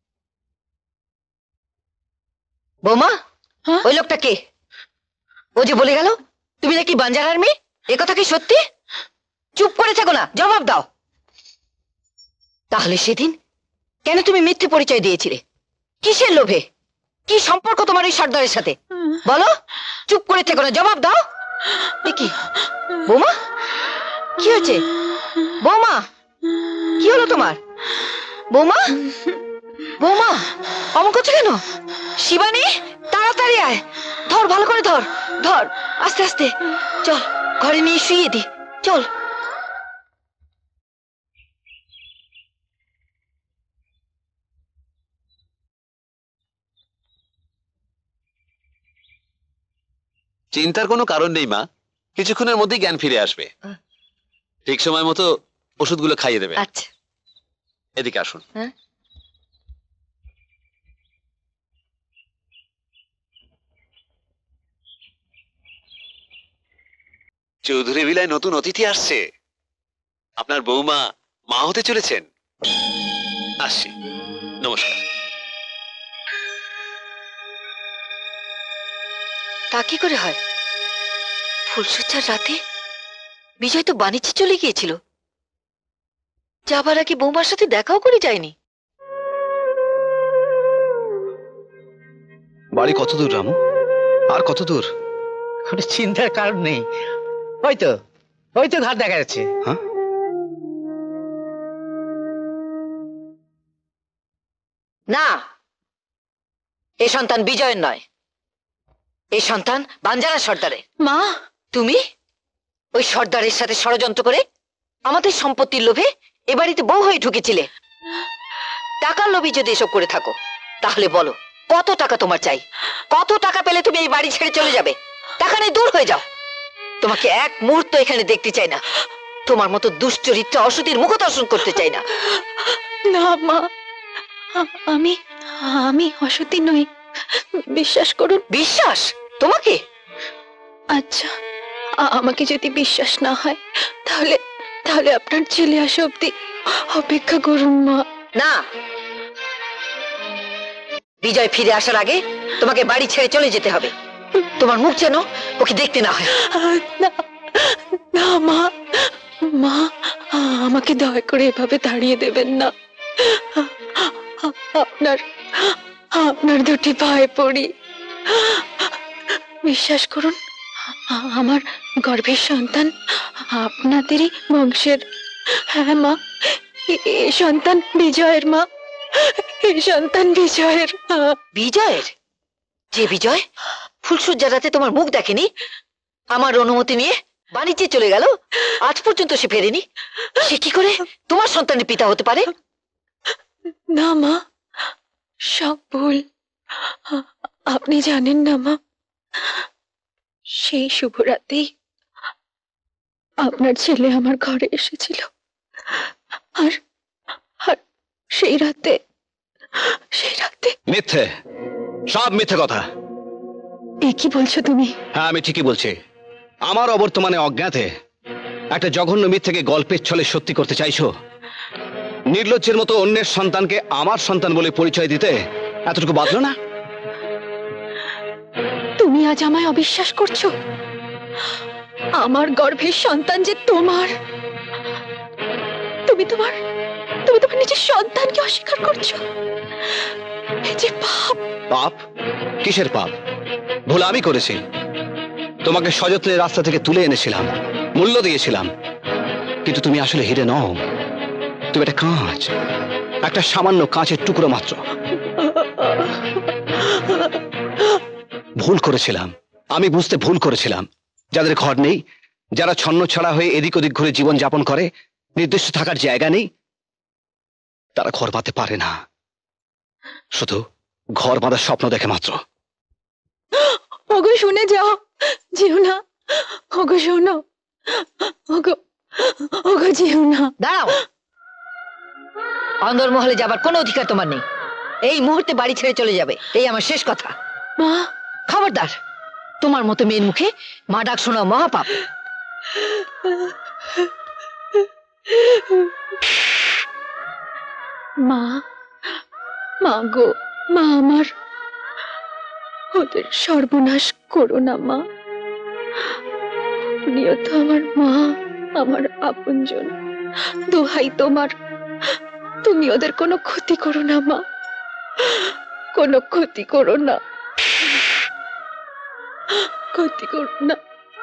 বৌমা, ওই লোকটা কে? ও যে বলে গেল তুমি নাকি বাঞ্জারার মেয়ে, এ কথা কি সত্যি? চুপ করে থাকো না, জবাব দাও। তাহলে সেদিন কেন তুমি মিথ্যে পরিচয় দিয়েছিলে? কিসের লোভে? কি সম্পর্ক তোমার এই সর্দারের সাথে? বলো, চুপ করে থেকো না, জবাব দাও। এ কি বৌমা, কি হয়েছে? বৌমা, কি হলো তোমার? বৌমা, বৌমা অমন করছো কেন? শিবানী, তাড়াতাড়ি আয়, ধর, ভালো করে ধর, ধর, আস্তে আস্তে চল, ঘরে নিয়ে শুইয়ে দি, চল। চিন্তার কোনো কারণ নেই মা, কিছুক্ষণের মধ্যেই জ্ঞান ফিরে আসবে। ঠিক সময় মতো ওষুধগুলো খাইয়ে দেবে। আচ্ছা, এদিকে আসুন। চৌধুরী ভিলায় নতুন অতিথি আসছে, আপনার বৌমা মা হতে চলেছেন। আসছি, নমস্কার। তা কি করে হয়? ফুলসজ্জার রাতে বিজয় তো বাণিজ্যে চলে গিয়েছিল, যাবার আগে বৌমার সাথে দেখাও করে যায়নি। বাড়ি কত দূর রামু? আর কত দূর? কোনো চিন্তার কারণ নেই, ওই তো ঘর দেখা যাচ্ছে। হ্যাঁ, না, এ সন্তান বিজয়ের নয়, এই সন্তান বাঞ্জারা সর্দারের। মা, তুমি ওই সর্দারের সাথে ষড়যন্ত্র করে আমাদের সম্পত্তির লোভে এ বাড়িতে বউ হয়ে ঢুকেছিলে। টাকার লোভে যদি এসব করে থাকো তাহলে বলো, কত টাকা তোমার চাই? কত টাকা পেলে তুমি এই বাড়ি ছেড়ে চলে যাবে? টাকা নেই, দূর হয়ে যাও। তোমাকে এক মুহূর্ত এখানে দেখতে চাই না। তোমার মতো দুশ্চরিত্র অসতীর মুখ দর্শন করতে চাই না। না মা, আমি আমি অসতী নই। বিশ্বাস করুন। বিশ্বাস তোমাকে? আচ্ছা, আমাকে যদি বিশ্বাস না হয় তাহলে তাহলে আপনার ছেলে আসা অব্দি অপেক্ষা করুন মা। না, বিজয় ফিরে আসার আগে তোমাকে বাড়ি ছেড়ে চলে যেতে হবে। তোমার মুখ যেন ওকে দেখতে না হয়। না না মা, মা আমাকে দয়া করে এভাবে তাড়িয়ে দেবেন না। আপনার আপনার দুটি পায়ে পড়ি, বিশ্বাস করুন আমার গর্ভের সন্তান আপনাদেরই বংশের। হ্যাঁ মা, এই সন্তান বিজয়ের মা, এই সন্তান বিজয়ের। বিজয়ের? যে বিজয় ফুলসজ্জা রাতে তোমার মুখ দেখেনি, আমার অনুমতি নিয়ে বাণিজ্যে চলে গেল, আজ পর্যন্ত সে ফেরেনি, সে কি করে তোমার সন্তানের পিতা হতে পারে? না মা, সব ভুল। আপনি জানেন না মা, সেই শুভ রাতেই আপনার ছেলে আমার ঘরে এসেছিল, আর সেই রাতে মিথ্যে, সব মিথ্যে কথা। এ কি বলছো তুমি? হ্যাঁ, আমি ঠিকই বলছি। আমার অবর্তমানে অজ্ঞাতে একটা জঘন্য মিথ্যেকে গল্পের ছলে সত্যি করতে চাইছো। নির্লজ্জের মতো অন্যের সন্তানকে আমার সন্তান বলে পরিচয় দিতে এতটুকু বাঁধলো না? তুমি আজ আমায় অবিশ্বাস করছো? আমার গর্ভের সন্তান যে তোমার, তুমি তোমার নিজের সন্তানকে অস্বীকার করছো। এই যে পাপ। পাপ? কিসের পাপ? ভুল আমি করেছি। তোমাকে সযত্নে রাস্তা থেকে তুলে এনেছিলাম, মূল্য দিয়েছিলাম, কিন্তু তুমি আসলে হিরে নও, তুমি একটা কাঁচ, একটা সামান্য কাঁচের টুকরো মাত্র। ভুল করেছিলাম, আমি বুঝতে ভুল করেছিলাম। যাদের ঘর নেই, যারা ছন্ন ছাড়া হয়ে এদিক ওদিক ঘুরে জীবন যাপন করে, নির্দিষ্ট থাকার জায়গা নেই, তারা ঘর বাঁধতে পারে না, শুধু ঘর বাঁধার স্বপ্ন দেখে মাত্র। ওগো শুনে যাও, যেও না। ওগো শোনো, ওগো যেও না। দাঁড়াও, অন্দরমহলে যাবার কোনো অধিকার তোমার নেই। এই মুহূর্তে বাড়ি ছেড়ে চলে যাবে, এই আমার শেষ কথা। মা, খবরদার, তোমার মতো মেয়ের মুখে মা ডাক শোনা মহাপাপ। মা, মা গো, মা আমার, ওদের সর্বনাশ করো না মা। উনিও তো আমার মা, আমার আপনজন। দোহাই তোমার, তুমি ওদের কোনো ক্ষতি করো না মা, কোনো ক্ষতি করো না, ক্ষতি করো না।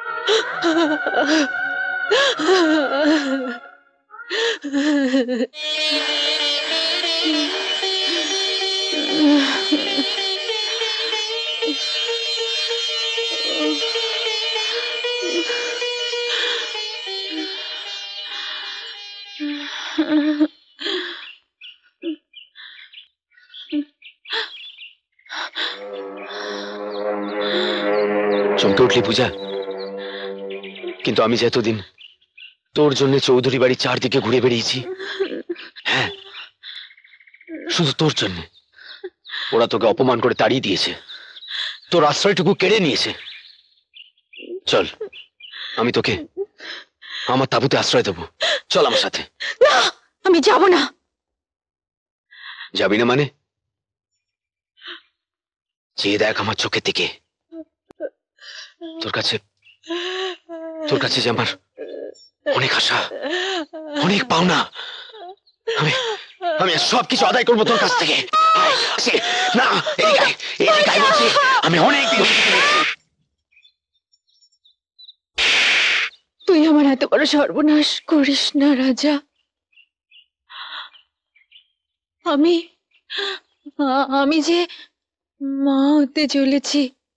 চমকে উঠলি পূজা? কিন্তু আমি যে এতদিন তোর জন্য চৌধুরী বাড়ি চারদিকে ঘুরে বেরিয়েছি, হ্যাঁ, শুধু তোর জন্য। ওরা তোকে অপমান করে তাড়িয়ে দিয়েছে, তোর আশ্রয়টুকু কেড়ে নিয়েছে। চল, আমি তোকে আমার তাঁবুতে আশ্রয় দেবো, চল আমার সাথে। না, আমি যাব না। যাবি না মানে? চেয়ে দেখ আমার চোখের দিকে। তোর কাছে যে আমার অনেক আশা, অনেক পাওনা, আমি সবকিছু আদায় করবো তোর কাছ থেকে। না, এদিকে বলছি, আমি অনেক দিন তুই আমার এত বড় সর্বনাশ করিস না রাজা। আমি যে মা হতে চলেছি,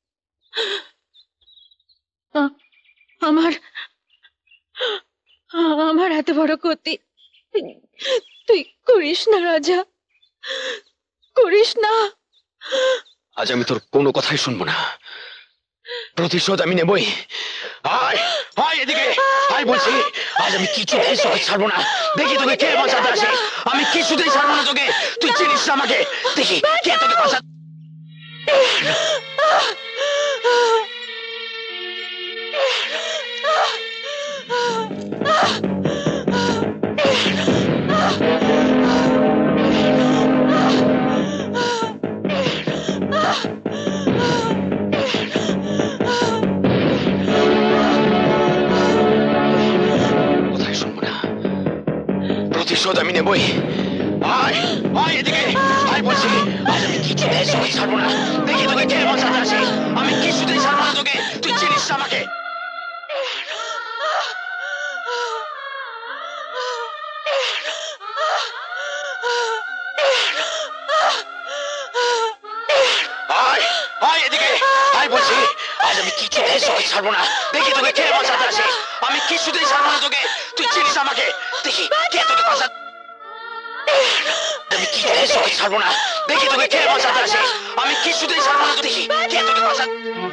আমার এত বড় ক্ষতি তুই করিস না রাজা, করিস না। আজ আমি তোর কোনো কথাই শুনবো না, প্রতিশোধ আমি নেবই। আয় আয় এদিকে আয় বলছি, আজ আমি কিছুতেই তোকে ছাড়বো না। দেখি তোকে কে বাঁচাতে আসে, আমি কিছুতেই ছাড়বো না তোকে। তুই চিনিস না আমাকে, দেখি কে তোকে বাঁচাতে। প্রতিশোধ আমি নেবই। আয় আয় এদিকে আয় বলছি, আজ আমি কিছুতেই তোকে ছাড়বো না। দেখি তোকে কে বাঁচাতে আসে। আমি কিছুতেই ছাড়বো না তোকে, তুই চিনিস না আমাকে। আয় আয় এদিকে আয় বলছি, আজ আমি কিছুতেই তোকে ছাড়বো না। দেখি তোকে কে বাঁচাতে আসে। আমি কিছুতেই ছাড়বো না তোকে, তুই চিনিস আমাকে। দেখি কে তোকে বাঁচাতে, আমি কিছুতেই তোকে ছাড়বো না। দেখি তোকে কে বাঁচাতে আসে। আমি কিছুতেই ছাড়বো না, দেখি কে তোকে বাঁচাতে।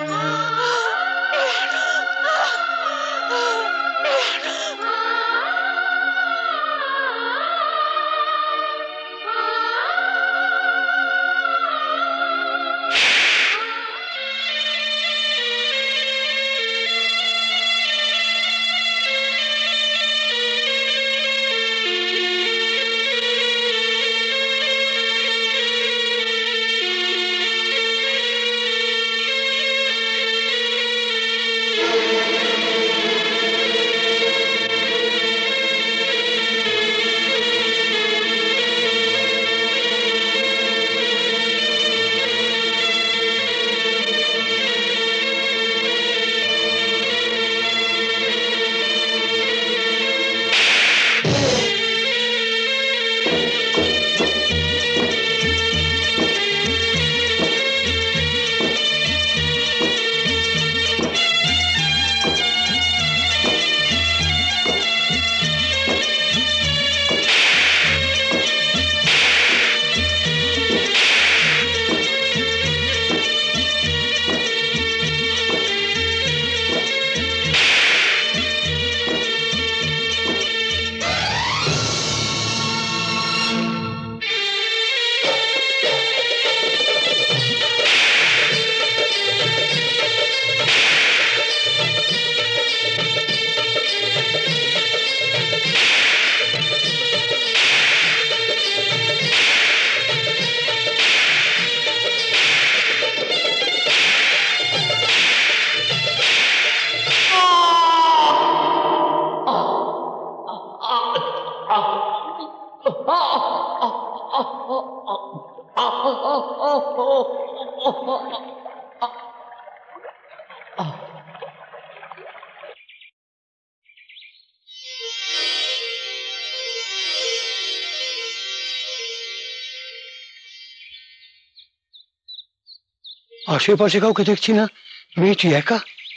আশেপাশে কাউকে দেখছি না। মেয়েটি একা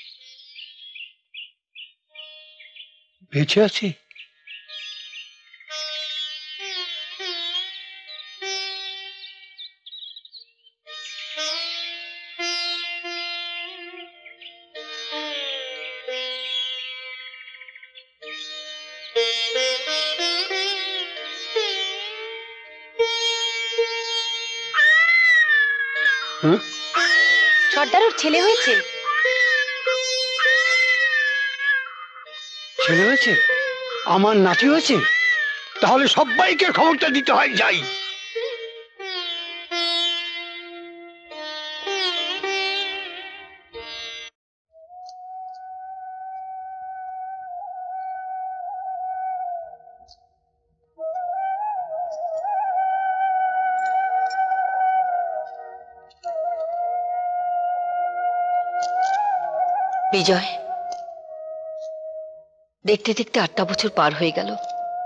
বেঁচে আছে। সর্দার ওর ছেলে হয়েছে। ছেলে হয়েছে? আমার নাতি হয়েছে? তাহলে সবাইকে খবরটা দিতে হয়। যাই। বিজয়, দেখতে দেখতে 8টা বছর পার হয়ে গেল।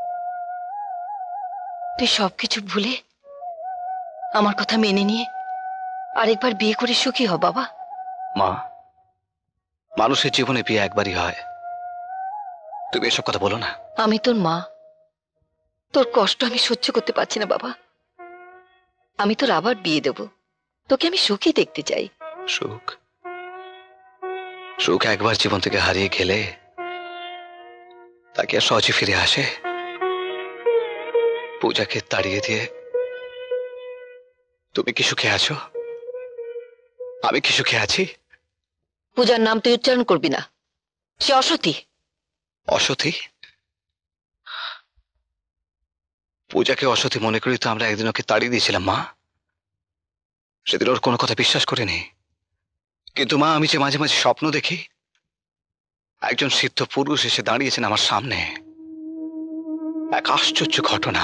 তুই সবকিছু ভুলে আমার কথা মেনে নিয়ে আরেকবার বিয়ে করে সুখী হ বাবা। মা, মানুষের জীবনে বিয়ে একবারই হয়। তুমি এসব কথা বলো না। আমি তোর মা, তোর কষ্ট আমি সহ্য করতে পারছি না বাবা। আমি তোর আবার বিয়ে দেব। তোকে আমি সুখী দেখতে চাই। সুখ? সুখ একবার জীবন থেকে হারিয়ে গেলে তাকে আর সহজে ফিরে আসে? পূজাকে তাড়িয়ে দিয়ে তুমি কি সুখে আছো? আমি কি সুখে আছি? পূজার নাম তুই উচ্চারণ করবি না, সে অসতী। অসতী? পূজাকে অসতী মনে করি তো আমরা একদিন ওকে তাড়িয়ে দিয়েছিলাম মা। সেদিন ওর কোনো কথা বিশ্বাস করিনি। কিন্তু মা, আমি যে মাঝে মাঝে স্বপ্ন দেখি একজন সিদ্ধ পুরুষ এসে দাঁড়িয়েছেন আমার সামনে, এক আশ্চর্য ঘটনা।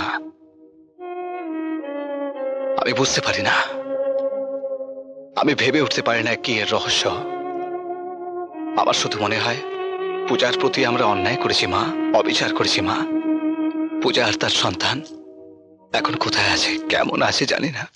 আমি বুঝতে পারি না, আমি ভেবে উঠতে পারি না কি এর রহস্য। আমার শুধু মনে হয় পূজার প্রতি আমরা অন্যায় করেছি মা, অবিচার করেছি মা। পূজা আর তার সন্তান এখন কোথায় আছে, কেমন আছে জানি না।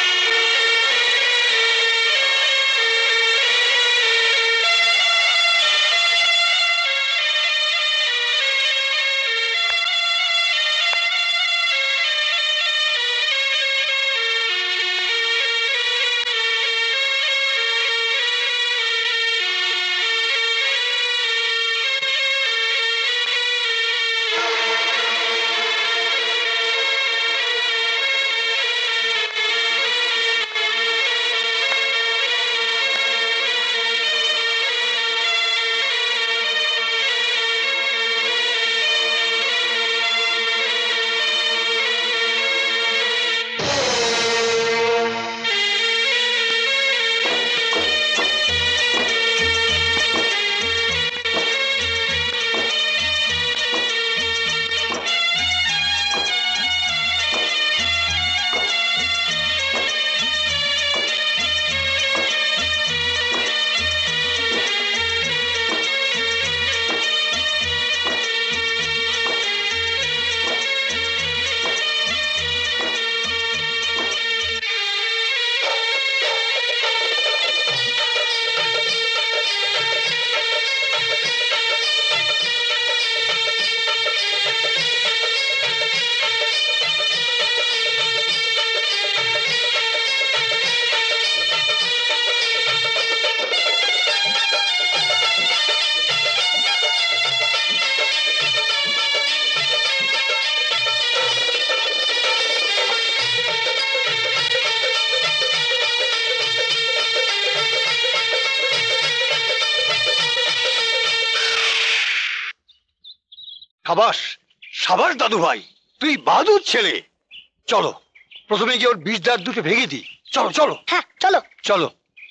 সাবাস সাবাস দাদু ভাই, তুই বাহাদুর ছেলে। চলো প্রথমে গিয়ে ওর বিষ দাঁত দুটো ভেঙে দিই। চলো চলো। হ্যাঁ চলো চলো।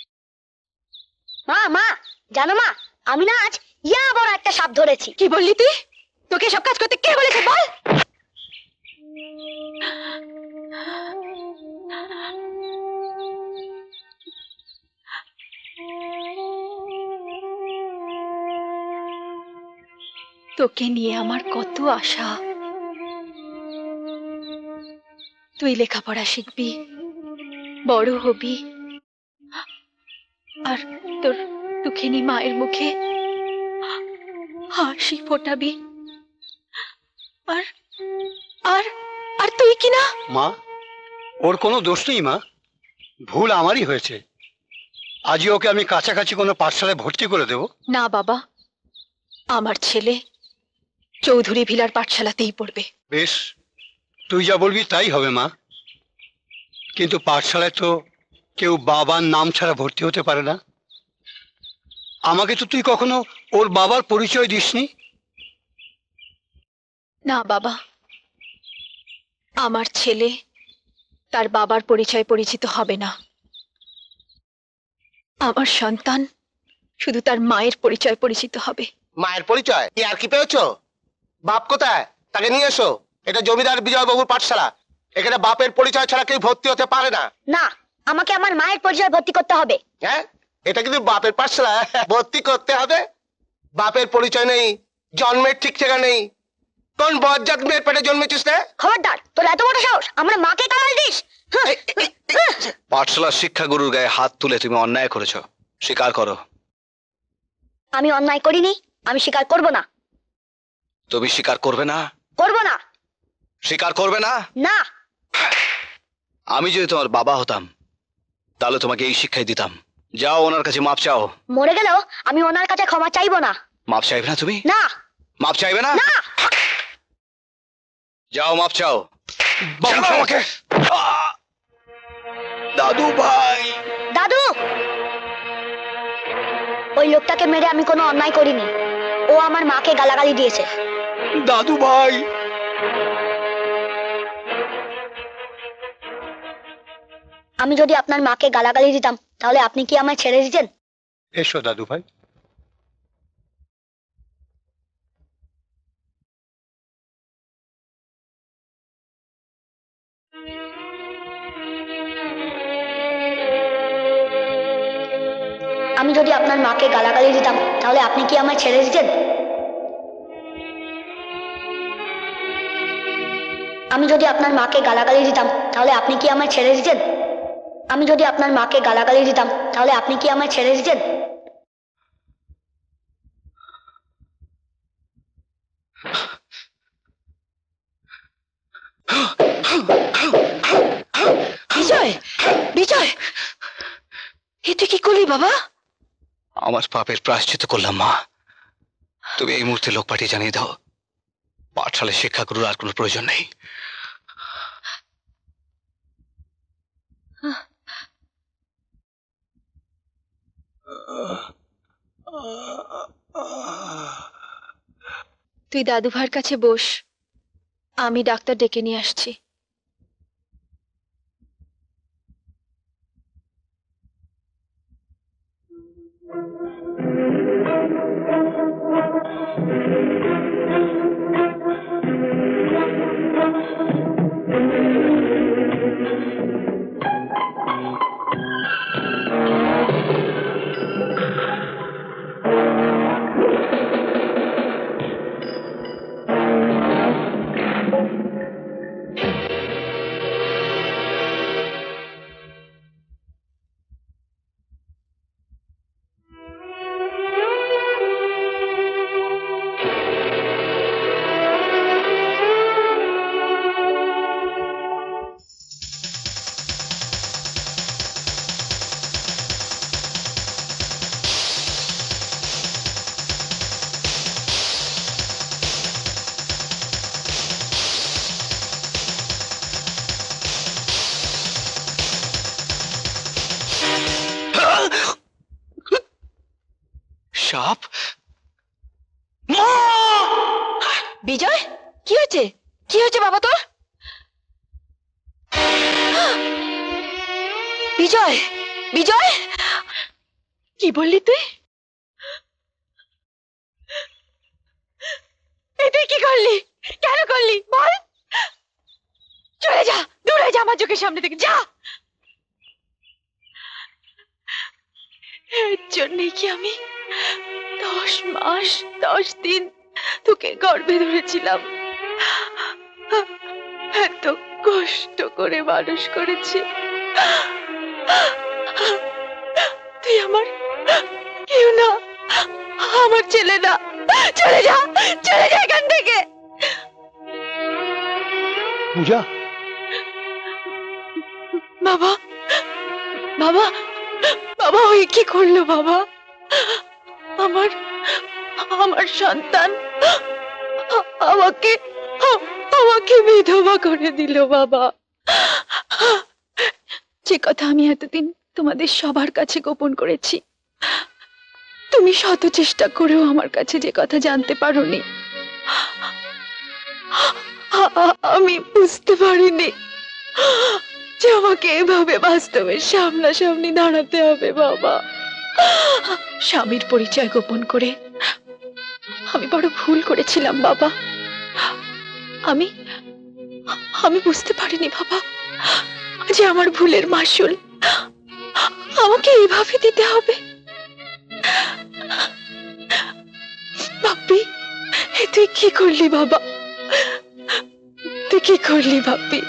মা মা জানো মা, আমি না আজ ইয়া বড় একটা সাপ ধরেছি। কি বললি তুই? তোকে সব কাজ করতে কে বলেছে বল? তোকে নিয়ে আমার কত আশা। তুই লেখাপড়া শিখবি, বড় হবি, আর তোর দুঃখিনী মায়ের মুখে হাসি ফোটাবি। আর আর আর তুই কি না? মা, ওর কোনো দোষ নেই মা, ভুল আমারই হয়েছে। আজই ওকে আমি কাছাকাছি কোনো পাঠশালায় ভর্তি করে দেব। না বাবা, আমার ছেলে চৌধুরী ভিলার পাঠশালাতেই পড়বে। বেশ, তুই যা বলবি তাই হবে মা। কিন্তু পাঠশালায় তো কেউ বাবার নাম ছাড়া ভর্তি হতে পারে না। আমাকে তো তুই কখনো ওর বাবার পরিচয় দিসনি। না বাবা, আমার ছেলে তার বাবার পরিচয় পরিচিত হবে না। আমার সন্তান শুধু তার মায়ের পরিচয় পরিচিত হবে। মায়ের পরিচয় কি আর কি পেয়েছো? বাপ কোথায়? তাকে নিয়ে এসো। এটা জমিদার বিজয় বাবুর পাঠশালা, এখানে বাপের পরিচয় ছাড়া কেউ ভর্তি হতে পারে না। না, আমাকে আমার মায়ের পরিচয় ভর্তি করতে হবে। হ্যাঁ, এটা কিন্তু বাপের পাঠশালা, ভর্তি করতে হবে। বাপের পরিচয় নেই, জন্মের ঠিক ঠিকানা নেই। কোন বজ্জাত মেয়ের পেটে জন্মেছিস রে? খবরদার, তোর এত বড় সাহস আমার মাকে কামাল দিস? পাঠশালার শিক্ষাগুরুর গায়ে হাত তুলে তুমি অন্যায় করেছ, স্বীকার করো। আমি অন্যায় করিনি, আমি স্বীকার করব না। তুমি স্বীকার করবে না? করব না। স্বীকার করবে না? না। আমি যদি তোমার বাবা হতাম তাহলে তোমাকে এই শিক্ষাই দিতাম। যাও ওনার কাছে মাপ চাও। মরে গেলেও আমি ওনার কাছে ক্ষমা চাইবো না। মাপ চাইবে না তুমি? না। মাপ চাইবে না? না। যাও মাপ চাও। আমাকে দাদু ভাই। দাদু। ওই লোকটাকে মেরে আমি কোনো অন্যায় করিনি। ও আমার মাকে গালাগালি দিয়েছে। দাদু ভাই, আমি যদি আপনার মাকে গালাগালি দিতাম তাহলে আপনি কি আমায় ছেড়ে দিতেন? এসো দাদু ভাই। আমি যদি আপনার মাকে গালাগালি দিতাম তাহলে আপনি কি আমায় ছেড়ে দিতেন? আমি যদি আপনার মাকে গালাগালি দিতাম তাহলে আপনি কি আমায় ছেড়ে দিতেন? আমি যদি আপনার মাকে গালাগালি দিতাম তাহলে আপনি কি আমায় ছেড়ে দিতেন? বিজয়, বিজয়, এ তুই কি করলি বাবা? আমার পাপের প্রায়শ্চিত্ত করলাম মা। তুমি এই মুহূর্তে লোক পাঠিয়ে জানিয়ে দাও, পাঠশালায় শিক্ষাগুরুর আর কোনো প্রয়োজন নেই। তুই দাদু ভাইয়ের কাছে বস, আমি ডাক্তার ডেকে নিয়ে আসছি। সাপ? বিজয়, কি হয়েছে? কি হয়েছে বাবা তোর? বিজয়, বিজয়, কি বললি তুই? তুই কি করলি? কেন করলি বল? চলে যা, দূরে যা আমার চোখের সামনে থেকে, যা। এর জন্যে কি আমি 10 মাস 10 দিন তোকে গর্ভে ধরেছিলাম, এত কষ্ট করে মানুষ করেছি। তুই আমার কেউ না, আমার ছেলে না। চলে যা, চলে যা এখান থেকে। পূজা, বাবা, বাবা, বাবা, ওই কি করলো বাবা? আমার আমার সন্তান আমাকে আমাকে বিধবা করে দিল বাবা। যে কথা আমি এতদিন তোমাদের সবার কাছে গোপন করেছি, তুমি শত চেষ্টা করেও আমার কাছে যে কথা জানতে পারোনি। আমি বুঝতে পারিনি যে আমাকে এভাবে বাস্তবের সামনাসামনি দাঁড়াতে হবে বাবা। স্বামীর পরিচয় গোপন করে আমি বড় ভুল করেছিলাম বাবা। আমি আমি বুঝতে পারিনি বাবা যে আমার ভুলের মাসুল আমাকে এভাবে দিতে হবে। বাপ্পি, তুই কি করলি বাবা? তুই কি করলি বাপ্পি?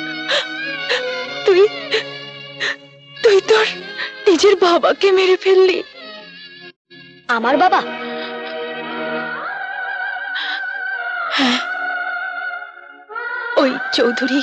তুই তুই তোর নিজের বাবাকে মেরে ফেললি। আমার বাবা? হ্যাঁ, ওই চৌধুরী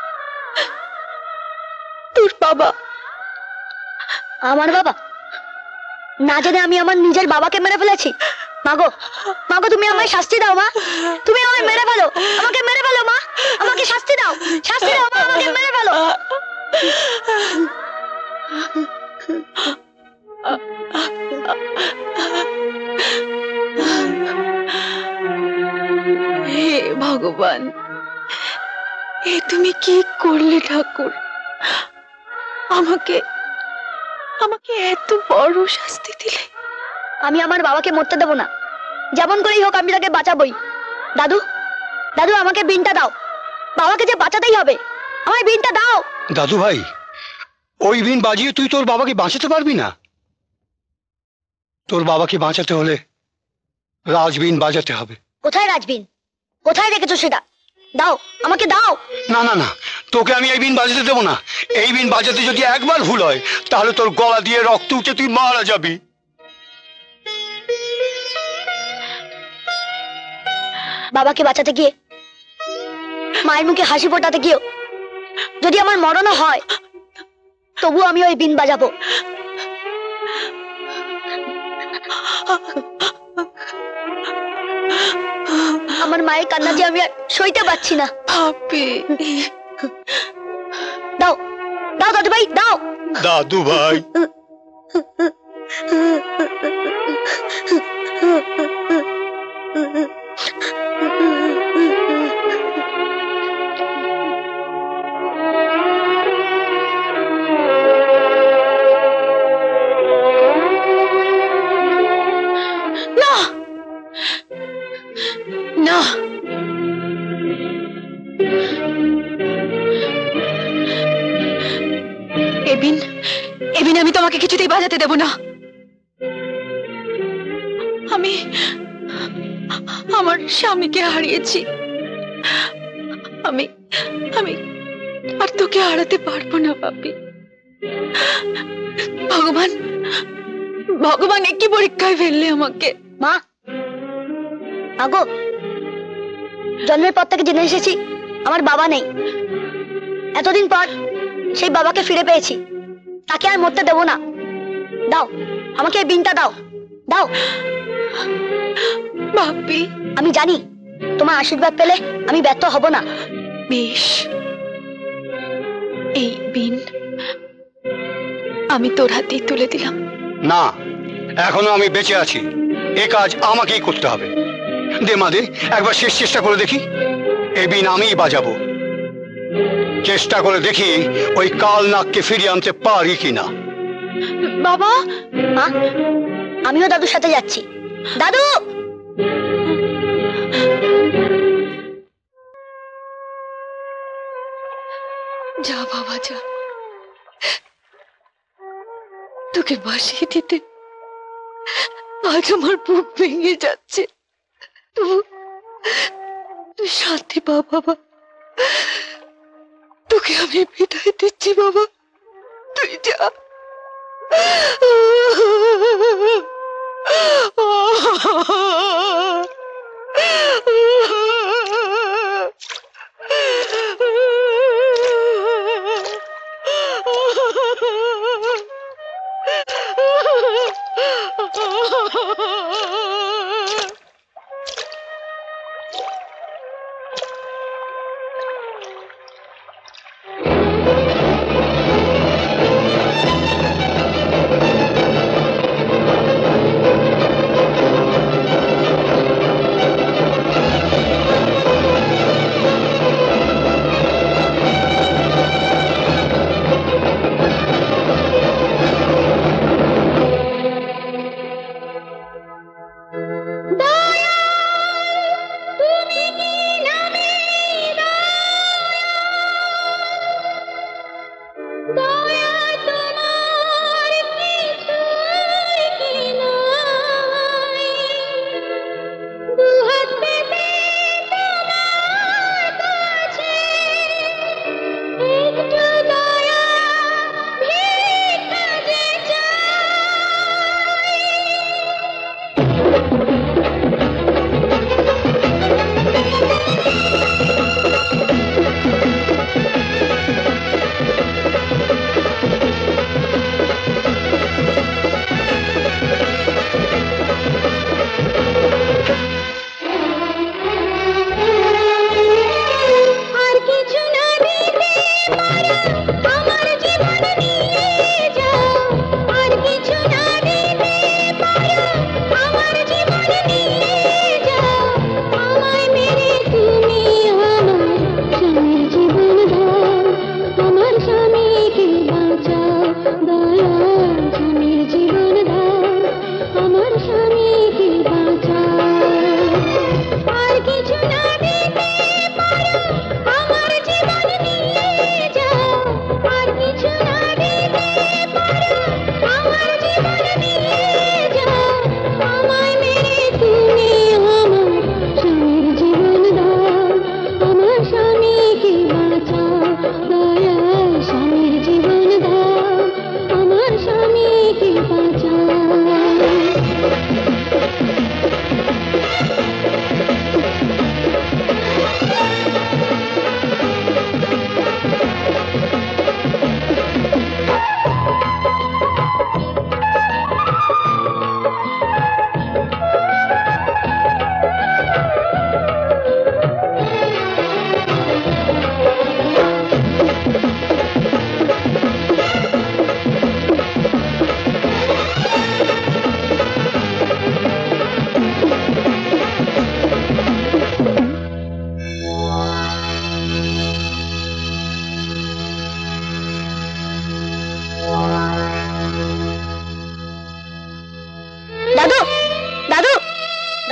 তোর বাবা। আমার বাবা? না জানে আমি আমার নিজের বাবাকে মেরে ফেলেছি। মাগো, মাগো, তুমি আমায় শাস্তি দাও মা। তুমি আমায় মেরে ফেলো, আমাকে মেরে ফেলো মা। আমাকে শাস্তি দাও, শাস্তি দাও মা, আমাকে মেরে ফেলো। হে ভগবান, এ তুমি কি করলে ঠাকুর? আমাকে আমাকে এত বড় শাস্তি দিলে। আমি আমার বাবাকে মরতে দেব না, যেমন করেই হোক আমি তাকে বাঁচাবই। দাদু, দাদু আমাকে বিনটা দাও, বাবাকে যে বাঁচাতেই হবে, আমায় বিনটা দাও। দাদু ভাই, ওই বিন বাজিয়ে তুই তোর বাবাকে বাঁচাতে পারবি না। তোর বাবাকে বাঁচাতে হলে রাজবিন বাজাতে হবে। কোথায় রাজবিন? কোথায় রেখেছো সেটা? দাও, আমাকে দাও। না না না, তোকে আমি এই বিন বাজাতে দেবো না। এই বিন বাজাতে যদি একবার ভুল হয় তাহলে তোর গলা দিয়ে রক্ত উঠে তুই মারা যাবি। বাবাকে বাঁচাতে গিয়ে, মায়ের মুখে হাসি ফোটাতে গিয়েও যদি আমার মরণও হয়, তবু আমি ওই বিন বাজাবো। আমার মায়ের কান্না যে আমি আর সইতে পারছি না। দাও, দাও দাদু ভাই, দাও। দাদু ভাই, না না, এবিন, এবিন আমি তোমাকে কিছুতেই বাজাতে দেব না। আমি আমার স্বামীকে হারিয়েছি, আমি আমি আর তোকে হারাতে পারবো না পাপি। ভগবান, ভগবান একই পরীক্ষায় ফেললে আমাকে। মা, আগো, জন্মের পর থেকে জেনে এসেছি আমার বাবা নেই। এতদিন পর সেই বাবাকে ফিরে পেয়েছি, তাকে আর মরতে দেব না। দাও, আমাকে এই বিনটা দাও, দাও। বাপি, আমি জানি তোমার আশীর্বাদ পেলে আমি ব্যর্থ হব না। বেশ, এই বিন আমি তোর হাতেই তুলে দিলাম। না, এখনো আমি বেঁচে আছি, এ কাজ আমাকেই করতে হবে। দে মা, দে, একবার শেষ চেষ্টা করে দেখি। এই বিন আমিই বাজাবো। চেষ্টা করে দেখি ওই কাল নাককে ফিরিয়ে আনতে পারি কিনা। বাবা, মা, আমিও দাদুর সাথে যাচ্ছি। দাদু, যা বাবা যা, তোকে বাসিয়ে দিতে আজ আমার বুক ভেঙে যাচ্ছে। তুই শান্তি পা বাবা, তোকে আমি বিদায় দিচ্ছি বাবা, তুই যা।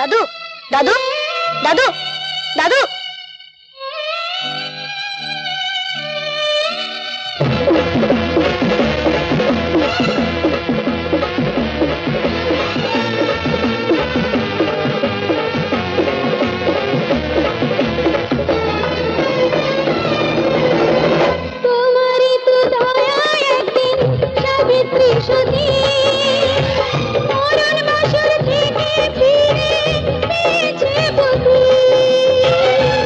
দাদু দাদু দাদু দাদু তোমারই তো দয়া একদিন সাবিত্রী সতী মরণ বাসর থেকে ফিরে পেয়েছে পতি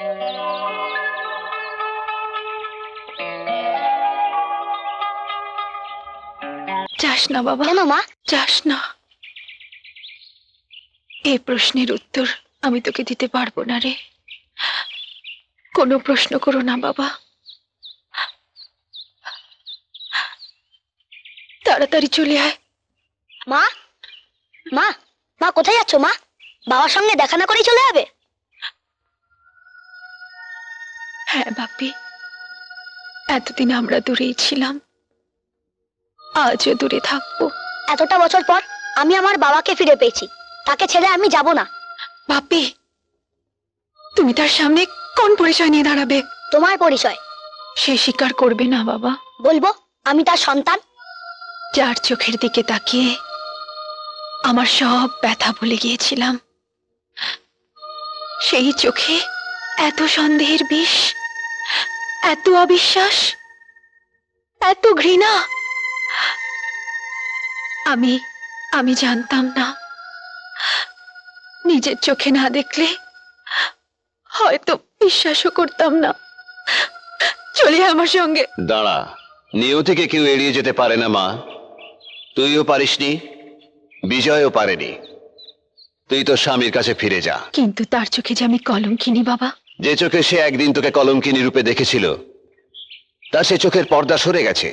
যাস না বাবা। কেন মা? যাস না। এই প্রশ্নের উত্তর আমি তোকে দিতে পারবো না রে। কোনো প্রশ্ন করো না বাবা। তাড়াতাড়ি চলে আয়। মা মা মা কোথায় যাচ্ছ মা? বাবার সঙ্গে দেখা না করেই চলে যাবে? হ্যাঁ বাপি, এতদিন আমরা দূরেই ছিলাম, আজও দূরে থাকবো। এতটা বছর পর আমি আমার বাবাকে ফিরে পেয়েছি, তাকে ছেড়ে আমি যাব না। বাপি, তুমি তার সামনে কোন পরিচয় নিয়ে দাঁড়াবে? তোমার পরিচয়। সে স্বীকার করবে না বাবা। বলবো আমি তার সন্তান। যার চোখের দিকে তাকিয়ে আমার সব ব্যথা ভুলে গিয়েছিলাম, সেই চোখে এত সন্দেহের বিষ, এত অবিশ্বাস, এত ঘৃণা। আমি জানতাম না, নিজের চোখে না দেখলে হয়তো বিশ্বাসও করতাম না। চলে আমার সঙ্গে। দাঁড়া, নিয়তিকে কেউ এড়িয়ে যেতে পারে না মা। তুইও পারিসনি, বিজয়ও পারেনি। তুই তোর স্বামীর কাছে ফিরে যা। কিন্তু তার চোখে যে আমি কলঙ্কিনী বাবা। যে চোখে সে একদিন তোকে কলঙ্কিনী রূপে দেখেছিল, তার সে চোখের পর্দা সরে গেছে।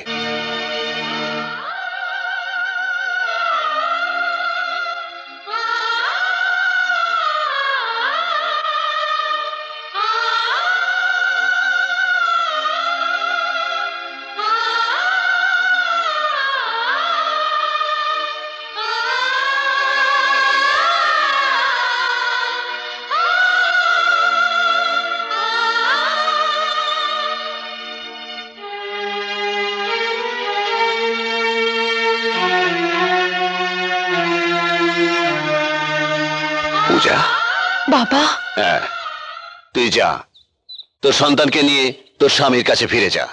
পূজা, বাবা। হ্যাঁ, তুই যা, তোর সন্তানকে নিয়ে তোর স্বামীর কাছে ফিরে যা।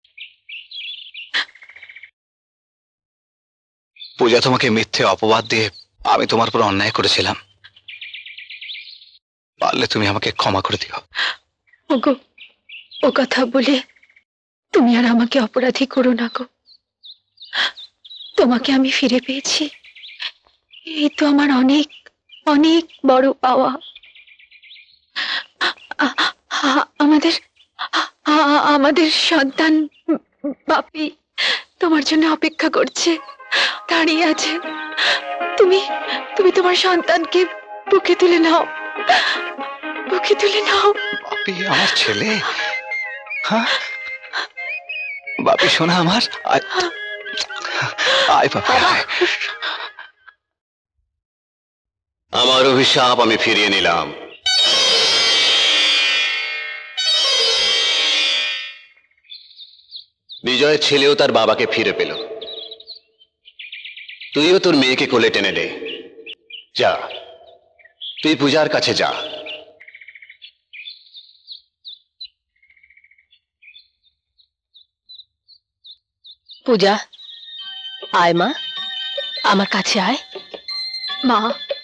পূজা, তোমাকে মিথ্যে অপবাদ দিয়ে আমি তোমার উপর অন্যায় করেছিলাম, পারলে তুমি আমাকে ক্ষমা করে দিও। ওগো, ও কথা বলে তুমি আর আমাকে অপরাধী করো না গো। তোমাকে আমি ফিরে পেয়েছি, এই তো আমার অনেক অনেক বড় পাওয়া। আমাদের সন্তান বাপি তোমার জন্য অপেক্ষা করছে, দাঁড়িয়ে আছে। তুমি তুমি তোমার সন্তানকে বুকে তুলে নাও, বুকে তুলে নাও। বাপি আমার ছেলে, হ্যাঁ বাপি শোনা আমার, আয় বাপি আয়। আমার অভিশাপ আমি ফিরিয়ে নিলাম। বিজয়ের ছেলেও তার বাবাকে ফিরে পেল। তুইও তোর মেয়েকে কোলে টেনে নে। যা, তুই পূজার কাছে যা। পূজা, আয় মা, আমার কাছে আয়। মা,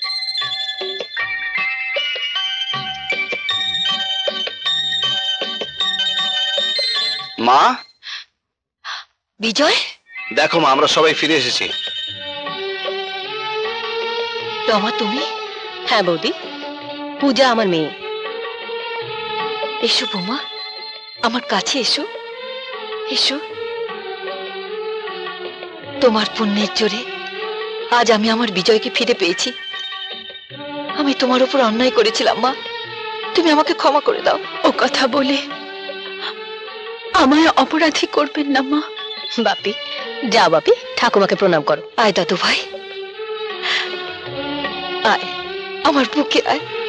মা, বিজয়, দেখো মা, আমরা সবাই ফিরে এসেছি। রমা তুমি? হ্যাঁ বৌদি, পূজা আমার মেয়ে। এসো বৌমা, আমার কাছে এসো, এসো। তোমার পুণ্যের জোরে আজ আমি আমার বিজয়কে ফিরে পেয়েছি। আমি তোমার উপর অন্যায় করেছিলাম মা, তুমি আমাকে ক্ষমা করে দাও। ও কথা বলে আমায় অপরাধী করবেন না মা। বাপি, যাও বাপি, ঠাকুমাকে প্রণাম করো। আয় দাদু ভাই, আয় আমার বুকে আয়।